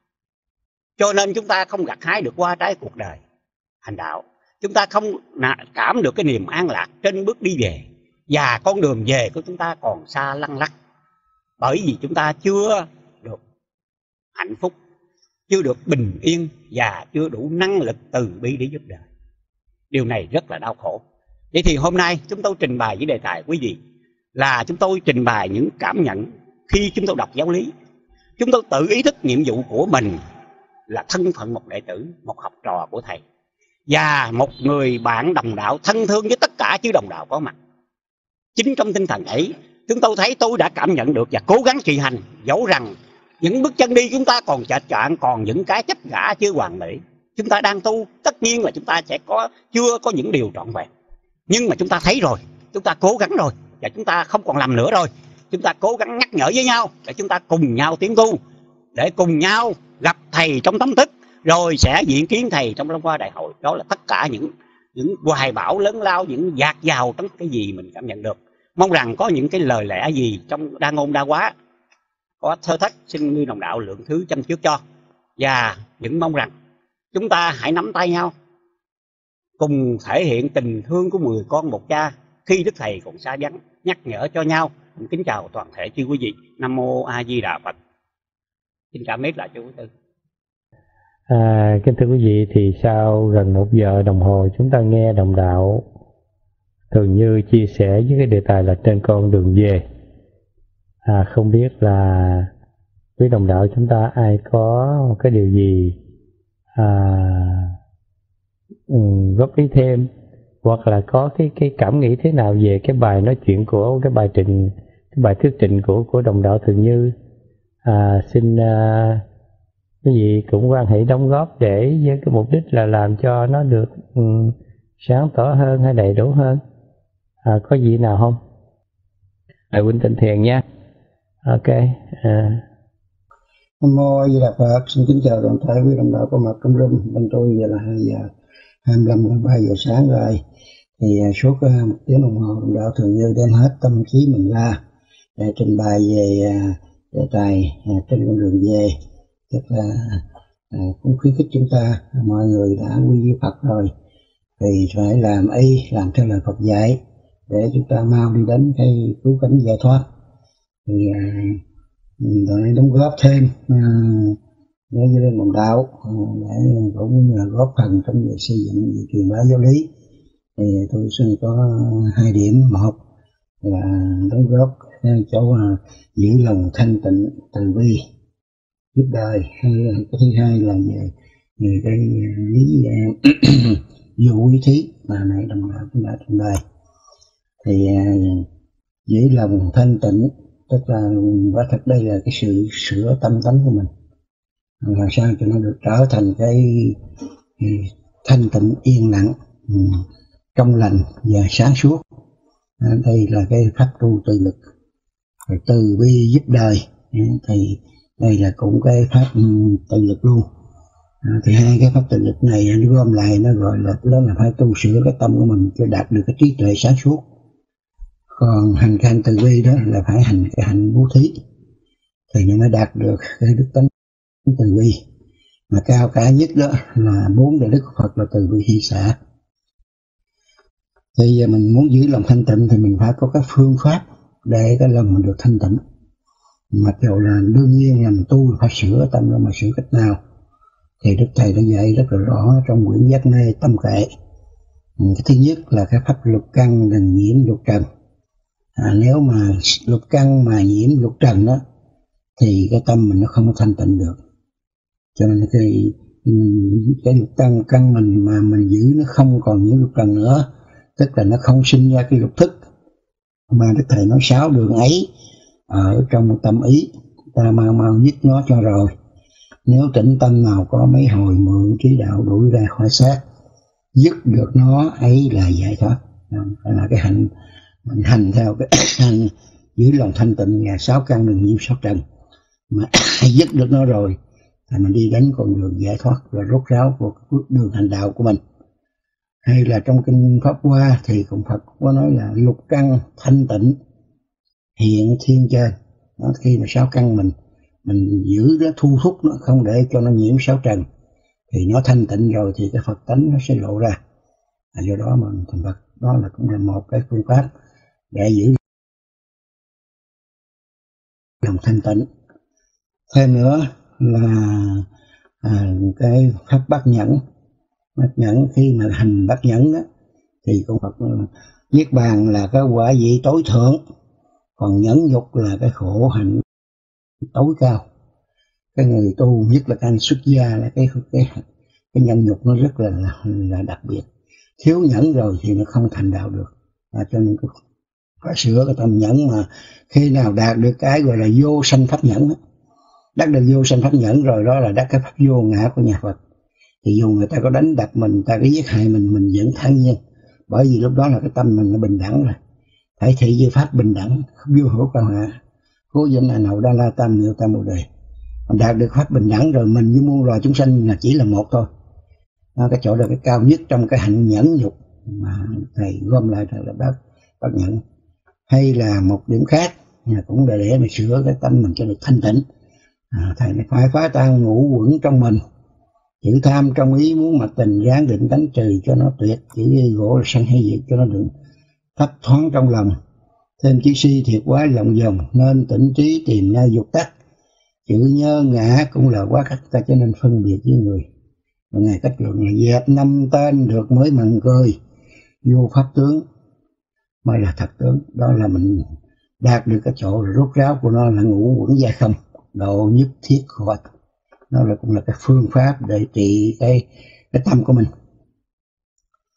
Cho nên chúng ta không gặt hái được qua trái cuộc đời hành đạo. Chúng ta không cảm được cái niềm an lạc trên bước đi về. Và con đường về của chúng ta còn xa lăng lắc. Bởi vì chúng ta chưa được hạnh phúc, chưa được bình yên, và chưa đủ năng lực từ bi để giúp đời. Điều này rất là đau khổ. Vậy thì hôm nay chúng tôi trình bày với đề tài quý vị là chúng tôi trình bày những cảm nhận khi chúng tôi đọc giáo lý. Chúng tôi tự ý thức nhiệm vụ của mình là thân phận một đệ tử, một học trò của Thầy, và một người bạn đồng đạo thân thương với tất cả chư đồng đạo có mặt. Chính trong tinh thần ấy, chúng tôi thấy tôi đã cảm nhận được và cố gắng trì hành. Dẫu rằng những bước chân đi chúng ta còn chệch choạng, còn những cái chấp ngã chưa hoàn mỹ. Chúng ta đang tu, tất nhiên là chúng ta sẽ chưa có những điều trọn vẹn. Nhưng mà chúng ta thấy rồi, chúng ta cố gắng rồi, và chúng ta không còn làm nữa rồi. Chúng ta cố gắng nhắc nhở với nhau để chúng ta cùng nhau tiến tu, để cùng nhau gặp Thầy trong tâm thức, rồi sẽ diện kiến Thầy trong Long Hoa Đại Hội. Đó là tất cả những hoài bão lớn lao, những dạt dào trong cái gì mình cảm nhận được. Mong rằng có những cái lời lẽ gì trong đa ngôn đa quá có thơ thách, xin Nguyên Đồng Đạo lượng thứ chăm trước cho. Và những mong rằng chúng ta hãy nắm tay nhau, cùng thể hiện tình thương của 10 con một cha khi Đức Thầy còn xa vắng, nhắc nhở cho nhau. Mình kính chào toàn thể chư quý vị. Nam Mô A Di Đà Phật. Xin cảm ơn lại chú Tư. Kính thưa quý vị, thì sau gần 1 giờ đồng hồ chúng ta nghe đồng đạo Thường Như chia sẻ với cái đề tài là trên con đường về. Không biết là quý đồng đạo chúng ta ai có một cái điều gì góp ý thêm hoặc là có cái cảm nghĩ thế nào về cái bài nói chuyện của cái bài thuyết trình của đồng đạo Thường Như. Xin cái gì cũng quan hệ đóng góp để với cái mục đích là làm cho nó được sáng tỏ hơn hay đầy đủ hơn. Có gì nào không? Huynh Tinh Thiền nha. Ok. Nam mô A Di Đà Phật. Xin kính chào toàn thể quý đồng đạo có mặt trong room. Bên tôi giờ là 2 giờ 25 đến 3 giờ sáng rồi. Thì suốt 1 tiếng đồng hồ đồng đạo Thường Như đem hết tâm trí mình ra để trình bày về đề tài trên con đường về. Tức là cũng khuyến khích chúng ta, mọi người đã quy y Phật rồi thì phải làm làm theo lời Phật dạy để chúng ta mau đi đến cái cứu cánh giải thoát. Thì rồi đóng góp thêm với đồng đạo để cũng như là góp phần trong việc xây dựng truyền bá giáo lý. Thì tôi xin có 2 điểm. Một là đóng góp chỗ giữ lòng thanh tịnh từ bi giúp đời. Cái thứ hai là về cái lý vô quý thí mà nãy đồng đạo cũng đã trình bày. Thì giữ lòng thanh tịnh tức là quả thật đây là cái sự sửa tâm tánh của mình, làm sao cho nó được trở thành cái thanh tịnh yên lặng, trong lành và sáng suốt. Đây là cái pháp tu tự lực, từ bi giúp đời. Thì đây là cũng cái pháp tự lực luôn. Thì hai cái pháp tự lực này nó gom lại, nó gọi là đó là phải tu sửa cái tâm của mình cho đạt được cái trí tuệ sáng suốt. Còn hành khanh từ bi đó là phải hành cái hạnh bố thí thì nó mới đạt được cái đức tánh từ bi. Mà cao cả nhất đó là 4 đại đức của Phật là từ bi hỷ xả. Thì giờ mình muốn giữ lòng thanh tịnh thì mình phải có cái phương pháp để cái lòng mình được thanh tịnh. Mặc dù là đương nhiên là mình tu phải sửa tâm, mà sửa cách nào thì Đức Thầy đã dạy rất là rõ trong quyển Giác Mê Tâm Kệ. Cái thứ nhất là cái pháp lục căn đừng nhiễm lục trần. Nếu mà lục căn mà nhiễm lục trần đó thì cái tâm mình nó không có thanh tịnh được. Cho nên cái lục căn mình mà mình giữ nó không còn nhiễm lục trần nữa, tức là nó không sinh ra cái lục thức mà Đức Thầy nói 6 đường ấy ở trong tâm ý, ta mau dứt nó cho rồi. Nếu tĩnh tâm nào có mấy hồi mượn trí đạo đuổi ra khỏi xác, dứt được nó ấy là giải thoát. Đó là cái hành theo cái hành giữ lòng thanh tịnh và 6 căn đừng nhiễm 6 trần. Mà dứt được nó rồi thì mình đi đến con đường giải thoát và rốt ráo của đường hành đạo của mình. Hay là trong kinh Pháp Hoa thì cũng Phật có nói là lục căn thanh tịnh hiện thiên trên. Đó, khi mà 6 căn mình giữ nó, thu hút nó, không để cho nó nhiễm 6 trần thì nó thanh tịnh rồi thì cái Phật tánh nó sẽ lộ ra. Do đó mà thành Phật đó là cũng là một cái phương pháp để giữ lòng thanh tịnh. Thêm nữa là cái pháp bát nhẫn. Bát nhẫn khi mà hành bát nhẫn đó thì cũng Phật niết bàn là cái quả vị tối thượng, còn nhẫn nhục là cái khổ hạnh tối cao. Cái người tu nhất là anh xuất gia là cái nhẫn nhục nó rất là đặc biệt. Thiếu nhẫn rồi thì nó không thành đạo được. Cho nên phải sửa cái tâm nhẫn, mà khi nào đạt được cái gọi là vô sanh pháp nhẫn, đắc được vô sanh pháp nhẫn rồi đó là đắc cái pháp vô ngã của nhà Phật. Thì dù người ta có đánh đập mình, ta có giết hại mình vẫn thản nhiên, bởi vì lúc đó là cái tâm mình nó bình đẳng rồi. Thể thị như pháp bình đẳng, không vô hữu cao hạ, cố danh là nào đa la tam niệu tam bồ đề. Mình đạt được pháp bình đẳng rồi, mình với muôn loài chúng sanh là chỉ là một thôi. Đó, cái chỗ là cái cao nhất trong cái hạnh nhẫn nhục mà thầy gom lại là bác nhẫn. Hay là một điểm khác cũng là để mà sửa cái tâm mình cho được thanh tịnh. Thầy phải phá tan ngũ uẩn trong mình. Chữ tham trong ý muốn mà tình gián định đánh trừ cho nó tuyệt. Chữ gỗ là sanh hay diệt cho nó đừng thấp thoáng trong lòng. Thêm chữ si thiệt quá lòng dòng nên tỉnh trí tìm ra dục tắc. Chữ nhơ ngã cũng là quá khắc ta cho nên phân biệt với người. Và Ngài kết luận là dẹp 5 tên được mới mừng cười. Vô pháp tướng mới là thật tướng. Đó là mình đạt được cái chỗ rốt ráo của nó là ngũ uẩn gia không, độ nhất thiết khỏi. Đó cũng là cái phương pháp để trị cái tâm của mình.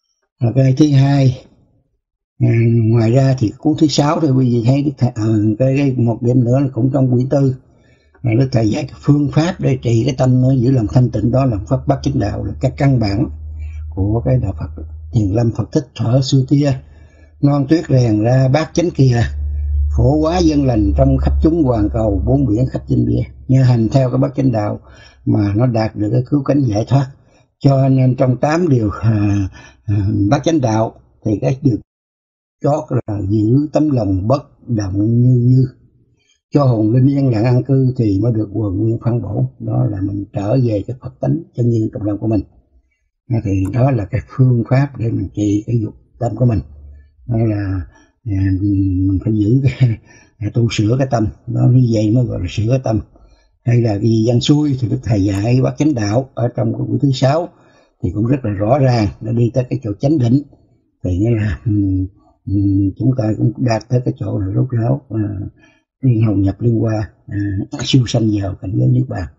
Cái thứ hai, ngoài ra thì cuốn thứ 6 thì quý vị thấy cái một điểm nữa là cũng trong quyển tư, Đức Thầy dạy phương pháp để trị cái tâm nó giữ lòng thanh tịnh, đó là pháp bát chánh đạo, là các căn bản của cái đạo Phật. Thiền lâm Phật thích thở xưa tia, non tuyết rèn ra bát chánh kìa, phổ hóa dân lành trong khắp chúng hoàn cầu, bốn biển khắp trên địa. Nhờ hành theo cái bát chánh đạo mà nó đạt được cái cứu cánh giải thoát. Cho nên trong 8 điều bát chánh đạo thì cái điều chót là giữ tấm lòng bất động như cho hồn linh yên lặng an cư thì mới được quần nguyên phân bổ. Đó là mình trở về cái Phật tánh chân như trong lòng của mình. Thì đó là cái phương pháp để mình trị cái dục tâm của mình. Đó là mình phải giữ cái tu sửa cái tâm, nó như vậy mới gọi là sửa cái tâm. Hay là cái gì văn xuôi thì Đức Thầy dạy bát chánh đạo ở trong cái quyển thứ 6 thì cũng rất là rõ ràng, nó đi tới cái chỗ chánh định. Thì nghĩa là chúng ta cũng đạt tới cái chỗ là rốt ráo liên hồn nhập liên hoa, siêu sanh vào cảnh giới niết bàn.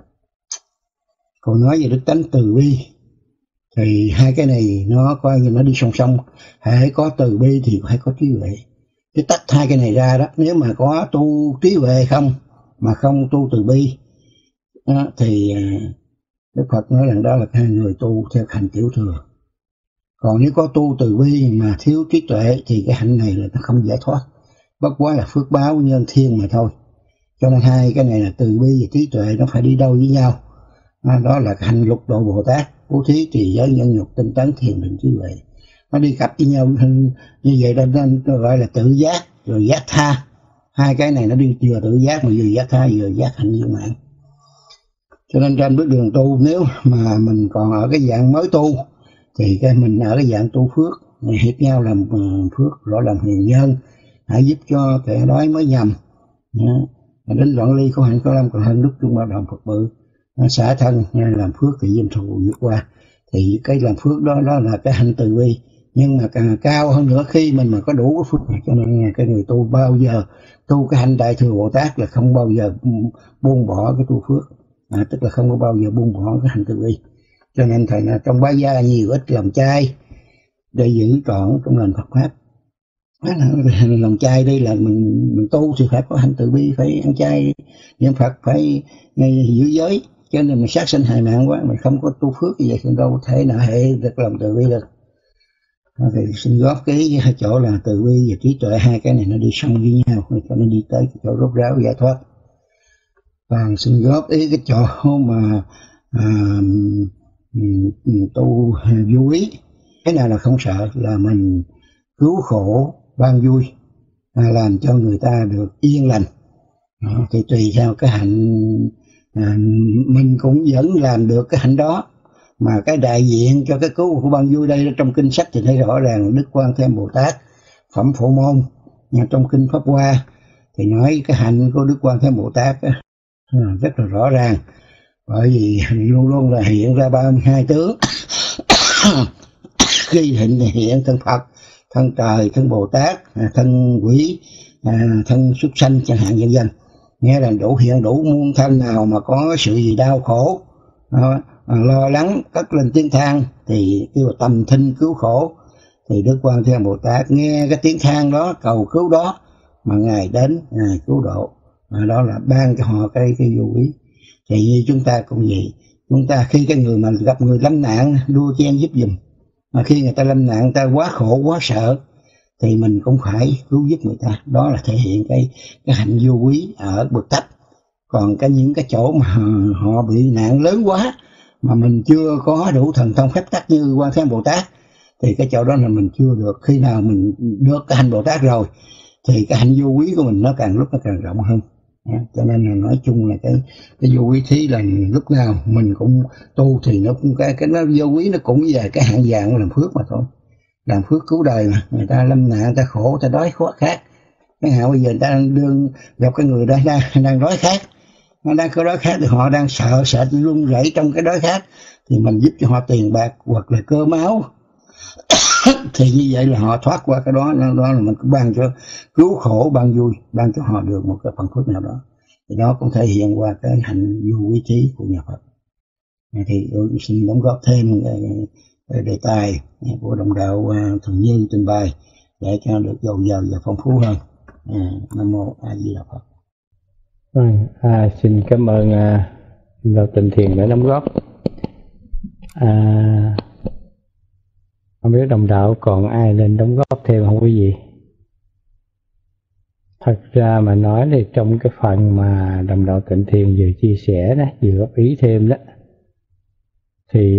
Còn nói về đức tánh từ bi thì hai cái này nó coi như nó đi song song. Hãy có từ bi thì phải có trí huệ. Cái tách hai cái này ra đó, nếu mà có tu trí huệ không mà không tu từ bi thì Đức Phật nói rằng đó là hai người tu theo hành tiểu thừa. Còn nếu có tu từ bi mà thiếu trí tuệ thì cái hạnh này là nó không giải thoát, bất quá là phước báo nhân thiên mà thôi. Cho nên hai cái này là từ bi và trí tuệ nó phải đi đâu với nhau. Đó là hành lục độ Bồ Tát, bố thí trì giới nhân nhục tinh tấn thiền định trí huệ, nó đi cặp với nhau như vậy, nên gọi là tự giác rồi giác tha. Hai cái này nó đi vừa tự giác mà vừa giác tha, vừa giác hạnh viên mãn. Cho nên trên bước đường tu, nếu mà mình còn ở cái dạng mới tu thì cái mình ở cái dạng tu phước, hiệp nhau làm phước, rõ làm hiền nhân, hãy giúp cho kẻ đói mới nhầm. Đến loạn ly có hạnh có lâm còn hơn lúc trung bao đồng Phật bự. Xả thân làm phước thì diêm thù vượt qua. Thì cái làm phước đó là cái hạnh từ bi. Nhưng mà càng cao hơn nữa khi mình mà có đủ cái phước này. Cho nên cái người tu bao giờ tu cái hạnh Đại Thừa Bồ Tát là không bao giờ buông bỏ cái tu phước, tức là không có bao giờ buông bỏ cái hạnh từ bi. Cho nên thầy là trong Bá Gia nhiều ít lòng chay để giữ trọn trong nền Phật pháp. Lòng chay đây là mình tu thì phải có hạnh từ bi, phải ăn chay, niệm Phật, phải giữ giới. Cho nên mình sát sinh hại mạng quá, mình không có tu phước như vậy thì đâu thể nào hệ được lòng từ bi được. Thì xin góp cái chỗ là từ bi và trí tuệ, hai cái này nó đi song với nhau, cho nên đi tới cái chỗ rốt ráo giải thoát. Và xin góp ý cái chỗ mà tu vô ý. Cái nào là không sợ, là mình cứu khổ ban vui, làm cho người ta được yên lành. Thì tùy theo cái hạnh mình cũng vẫn làm được cái hạnh đó. Mà cái đại diện cho cái cứu của ban vui đây trong kinh sách thì thấy rõ ràng Đức Quan Thế Âm Bồ Tát phẩm Phổ Môn, trong kinh Pháp Hoa thì nói cái hạnh của Đức Quan Thế Âm Bồ Tát rất là rõ ràng, bởi vì luôn luôn là hiện ra 32 tướng. Khi hiện thân Phật, thân trời, thân Bồ Tát, thân quỷ, thân súc sanh chẳng hạn vân vân. Nghe là đủ hiện đủ muôn thân, nào mà có sự gì đau khổ, lo lắng, cất lên tiếng than thì kêu là tầm thinh cứu khổ. Thì Đức Quan Thế Âm Bồ Tát nghe cái tiếng than đó, cầu cứu đó mà Ngài đến, Ngài cứu độ. Đó là ban cho họ cái vô ý. Thì như chúng ta cũng vậy, chúng ta khi cái người mà gặp người lâm nạn đua chen giúp giùm, mà khi người ta lâm nạn, người ta quá khổ quá sợ thì mình cũng phải cứu giúp người ta. Đó là thể hiện cái hạnh vô quý ở bậc thấp. Còn những cái chỗ mà họ bị nạn lớn quá mà mình chưa có đủ thần thông phép tắc như Quan Thế Âm Bồ Tát thì cái chỗ đó là mình chưa được. Khi nào mình được cái hạnh Bồ Tát rồi thì cái hạnh vô quý của mình nó càng lúc nó càng rộng hơn. Cho nên là nói chung là cái vô quý thí là lúc nào mình cũng tu thì nó cũng cái nó vô quý nó cũng về cái hạng dạng làm phước mà thôi. Làm phước cứu đời mà, người ta lâm nạn, người ta khổ, người ta đói khó khát. Cái hạng bây giờ người ta đang gặp cái người đang đói khát, nó đang có đói khát thì họ đang sợ run rẩy trong cái đói khát, thì mình giúp cho họ tiền bạc hoặc là cơ máu thì như vậy là họ thoát qua cái đó là mình cũng ban cho cứu khổ ban vui, ban cho họ được một cái phần phước nào đó. Thì đó cũng thể hiện qua cái hạnh vô quý trí của nhà Phật. Thì tôi xin đóng góp thêm đề tài của đồng đạo Thường Như trình bày để cho được dồi dào và phong phú hơn. Nam mô A Di Đà Phật. Xin cảm ơn đạo Tịnh Thiền đã đóng góp. Không biết đồng đạo còn ai lên đóng góp thêm không quý vị? Thật ra mà nói thì trong cái phần mà đồng đạo Tịnh Thiền vừa chia sẻ đó, vừa góp ý thêm đó, thì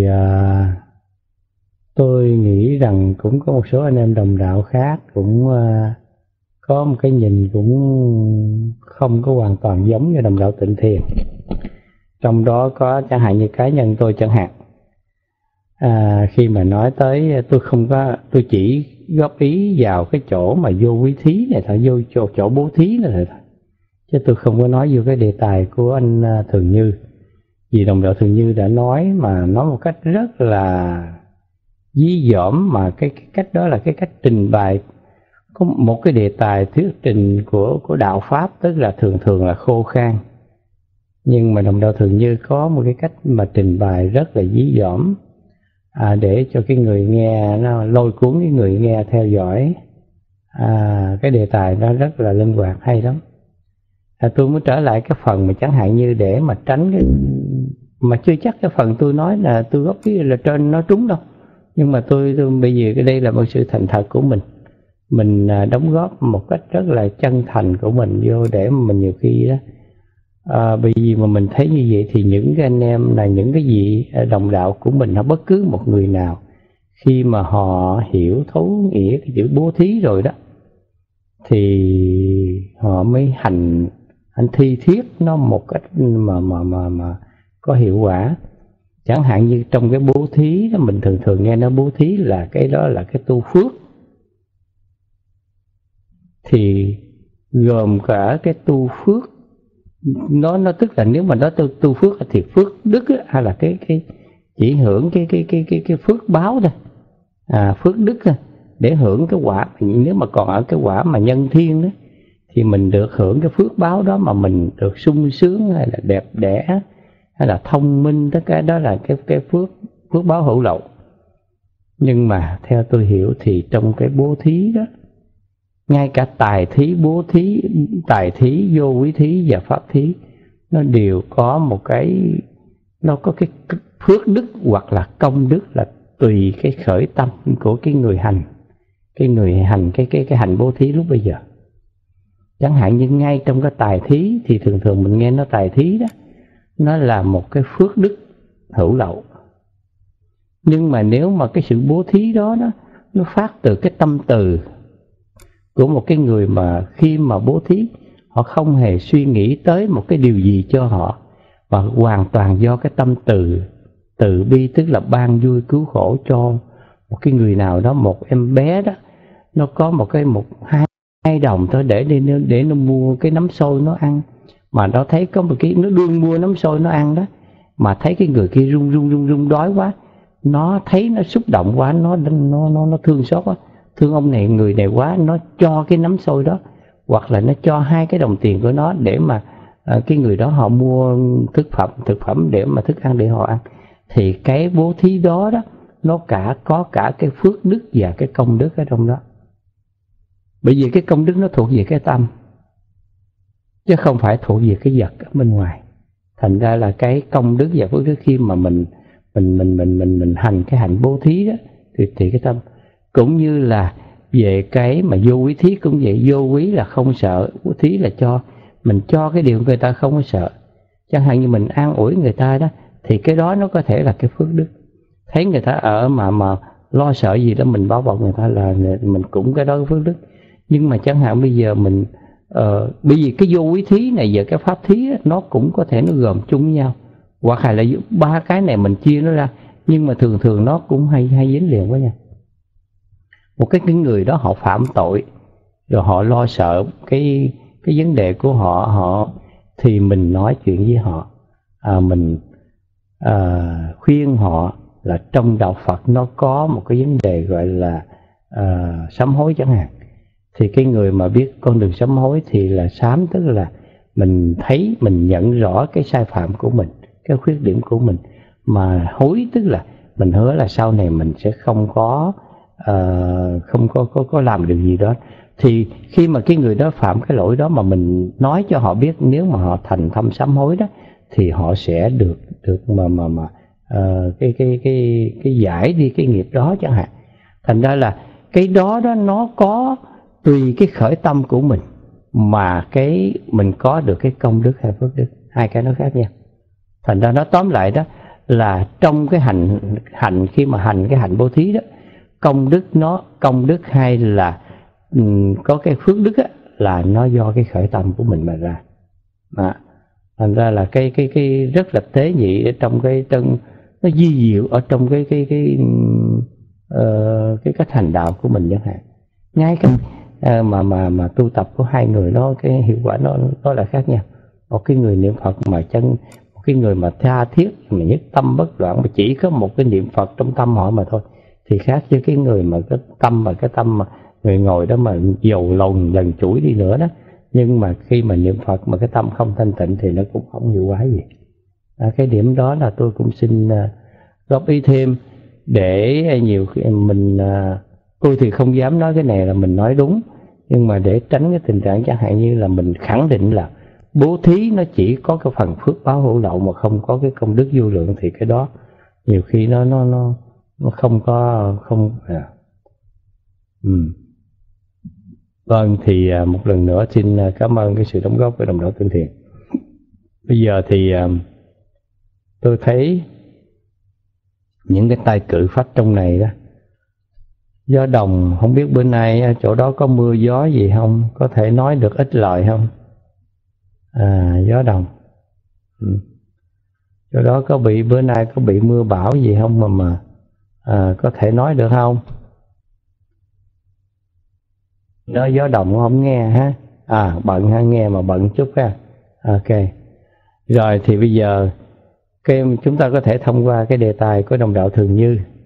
tôi nghĩ rằng cũng có một số anh em đồng đạo khác cũng có một cái nhìn cũng không có hoàn toàn giống như đồng đạo Tịnh Thiền. Trong đó có chẳng hạn như cá nhân tôi chẳng hạn, khi mà nói tới tôi chỉ góp ý vào cái chỗ mà vô quý thí này thôi, vô chỗ bố thí này thôi, chứ tôi không có nói vô cái đề tài của anh Thường Như. Vì đồng đạo Thường Như đã nói một cách rất là dí dỏm, mà cái cách đó là cái cách trình bày có một cái đề tài thuyết trình của đạo Pháp, tức là thường là khô khan. Nhưng mà đồng đạo Thường Như có một cái cách mà trình bày rất là dí dỏm, để cho cái người nghe nó lôi cuốn cái người nghe theo dõi. Cái đề tài đó rất là linh hoạt, hay lắm. Tôi muốn trở lại cái phần mà chẳng hạn như để mà tránh cái mà chưa chắc cái phần tôi nói là tôi góp ý là trên nó trúng đâu, nhưng mà tôi bây giờ cái đây là một sự thành thật của mình đóng góp một cách rất là chân thành của mình vô, để mà mình nhiều khi đó bởi vì mà mình thấy như vậy thì những cái anh em là những cái vị đồng đạo của mình, bất cứ một người nào khi mà họ hiểu thấu nghĩa cái chữ bố thí rồi đó, thì họ mới hành thi thiết nó một cách mà có hiệu quả. Chẳng hạn như trong cái bố thí đó, mình thường nghe nó bố thí là cái đó là cái tu phước, thì gồm cả cái tu phước, nó tức là nếu mà nó tu phước thì phước đức hay là cái chỉ hưởng cái phước báo thôi, phước đức thôi, để hưởng cái quả. Nếu mà còn ở cái quả mà nhân thiên đó, thì mình được hưởng cái phước báo đó mà mình được sung sướng hay là đẹp đẽ hay là thông minh, tất cả đó là cái phước báo hữu lậu. Nhưng mà theo tôi hiểu thì trong cái bố thí đó, ngay cả tài thí, bố thí, tài thí, vô quý thí và pháp thí, nó đều có một cái, nó có cái phước đức hoặc là công đức, là tùy cái khởi tâm của cái người hành, cái hành bố thí lúc bây giờ. Chẳng hạn như ngay trong cái tài thí thì thường mình nghe nó tài thí đó, nó là một cái phước đức hữu lậu. Nhưng mà nếu mà cái sự bố thí đó nó phát từ cái tâm từ của một cái người mà khi mà bố thí, họ không hề suy nghĩ tới một cái điều gì cho họ, và hoàn toàn do cái tâm từ bi, tức là ban vui cứu khổ cho một cái người nào đó. Một em bé đó, nó có một hai đồng thôi để nó mua cái nấm xôi nó ăn, mà nó thấy có một cái, nó đương mua nấm xôi nó ăn đó, mà thấy cái người kia run đói quá, nó thấy nó xúc động quá, nó thương xót quá, thương ông này, người này quá, nó cho cái nấm xôi đó, hoặc là nó cho 2 cái đồng tiền của nó để mà cái người đó họ mua thực phẩm để mà thức ăn để họ ăn. Thì cái bố thí đó nó có cả cái phước đức và cái công đức ở trong đó. Bởi vì cái công đức nó thuộc về cái tâm, chứ không phải thuộc về cái vật ở bên ngoài. Thành ra là cái công đức và phước đức khi mà mình hành cái hạnh bố thí đó, thì cái tâm. Cũng như là về cái mà vô quý thí cũng vậy. Vô quý là không sợ, bố thí là mình cho cái điều người ta không có sợ. Chẳng hạn như mình an ủi người ta đó, thì cái đó nó có thể là cái phước đức. Thấy người ta ở mà lo sợ gì đó, mình bảo bọc người ta là mình cũng cái đó cái phước đức. Nhưng mà chẳng hạn bây giờ mình bởi vì cái vô quý thí này và cái pháp thí đó, nó cũng có thể nó gồm chung với nhau, hoặc là 3 cái này mình chia nó ra, nhưng mà thường nó cũng hay dính liền với nhau. Một cái người đó họ phạm tội rồi họ lo sợ cái vấn đề của họ thì mình nói chuyện với họ, mình khuyên họ là trong đạo Phật nó có một cái vấn đề gọi là sám hối chẳng hạn. Thì cái người mà biết con đường sám hối thì là sám, tức là mình thấy, mình nhận rõ cái sai phạm của mình, cái khuyết điểm của mình, mà hối tức là mình hứa là sau này mình sẽ không có làm được gì đó. Thì khi mà cái người đó phạm cái lỗi đó mà mình nói cho họ biết, nếu mà họ thành tâm sám hối đó thì họ sẽ được cái giải đi cái nghiệp đó chẳng hạn. Thành ra là cái đó nó có tùy cái khởi tâm của mình mà cái mình có được cái công đức hay phước đức, hai cái nó khác nhau. Thành ra nó tóm lại đó là trong cái hành khi mà hành cái hạnh bố thí đó, công đức hay là có cái phước đức á, là nó do cái khởi tâm của mình mà ra. Đó. Thành ra là cái rất là tế nhị ở trong nó di diệu ở trong cái cách hành đạo của mình chẳng hạn. Ngay cái mà tu tập của hai người đó, cái hiệu quả nó là khác nhau. Một cái người niệm Phật mà một cái người mà tha thiết mà nhất tâm bất loạn mà chỉ có một cái niệm Phật trong tâm họ mà thôi, thì khác với cái người mà cái tâm mà người ngồi đó mà dầu lồng lần chuỗi đi nữa đó, nhưng mà khi mà niệm Phật mà cái tâm không thanh tịnh thì nó cũng không hiệu quả gì. Cái điểm đó là tôi cũng xin góp ý thêm, để nhiều khi tôi thì không dám nói cái này là mình nói đúng, nhưng mà để tránh cái tình trạng chẳng hạn như là mình khẳng định là bố thí nó chỉ có cái phần phước báo hữu lậu mà không có cái công đức vô lượng, thì cái đó nhiều khi nó không. Vâng, thì một lần nữa xin cảm ơn cái sự đóng góp của đồng đạo Tương Thiện. Bây giờ thì tôi thấy những cái tay cự phách trong này đó, gió đồng, không biết bữa nay chỗ đó có mưa gió gì không, có thể nói được ít lời không? Gió đồng, chỗ đó bữa nay có bị mưa bão gì không mà có thể nói được không? Đó, gió đồng không nghe ha? Bận ha, nghe mà bận chút ha. Ok. Rồi thì bây giờ chúng ta có thể thông qua cái đề tài của đồng đạo Thường Như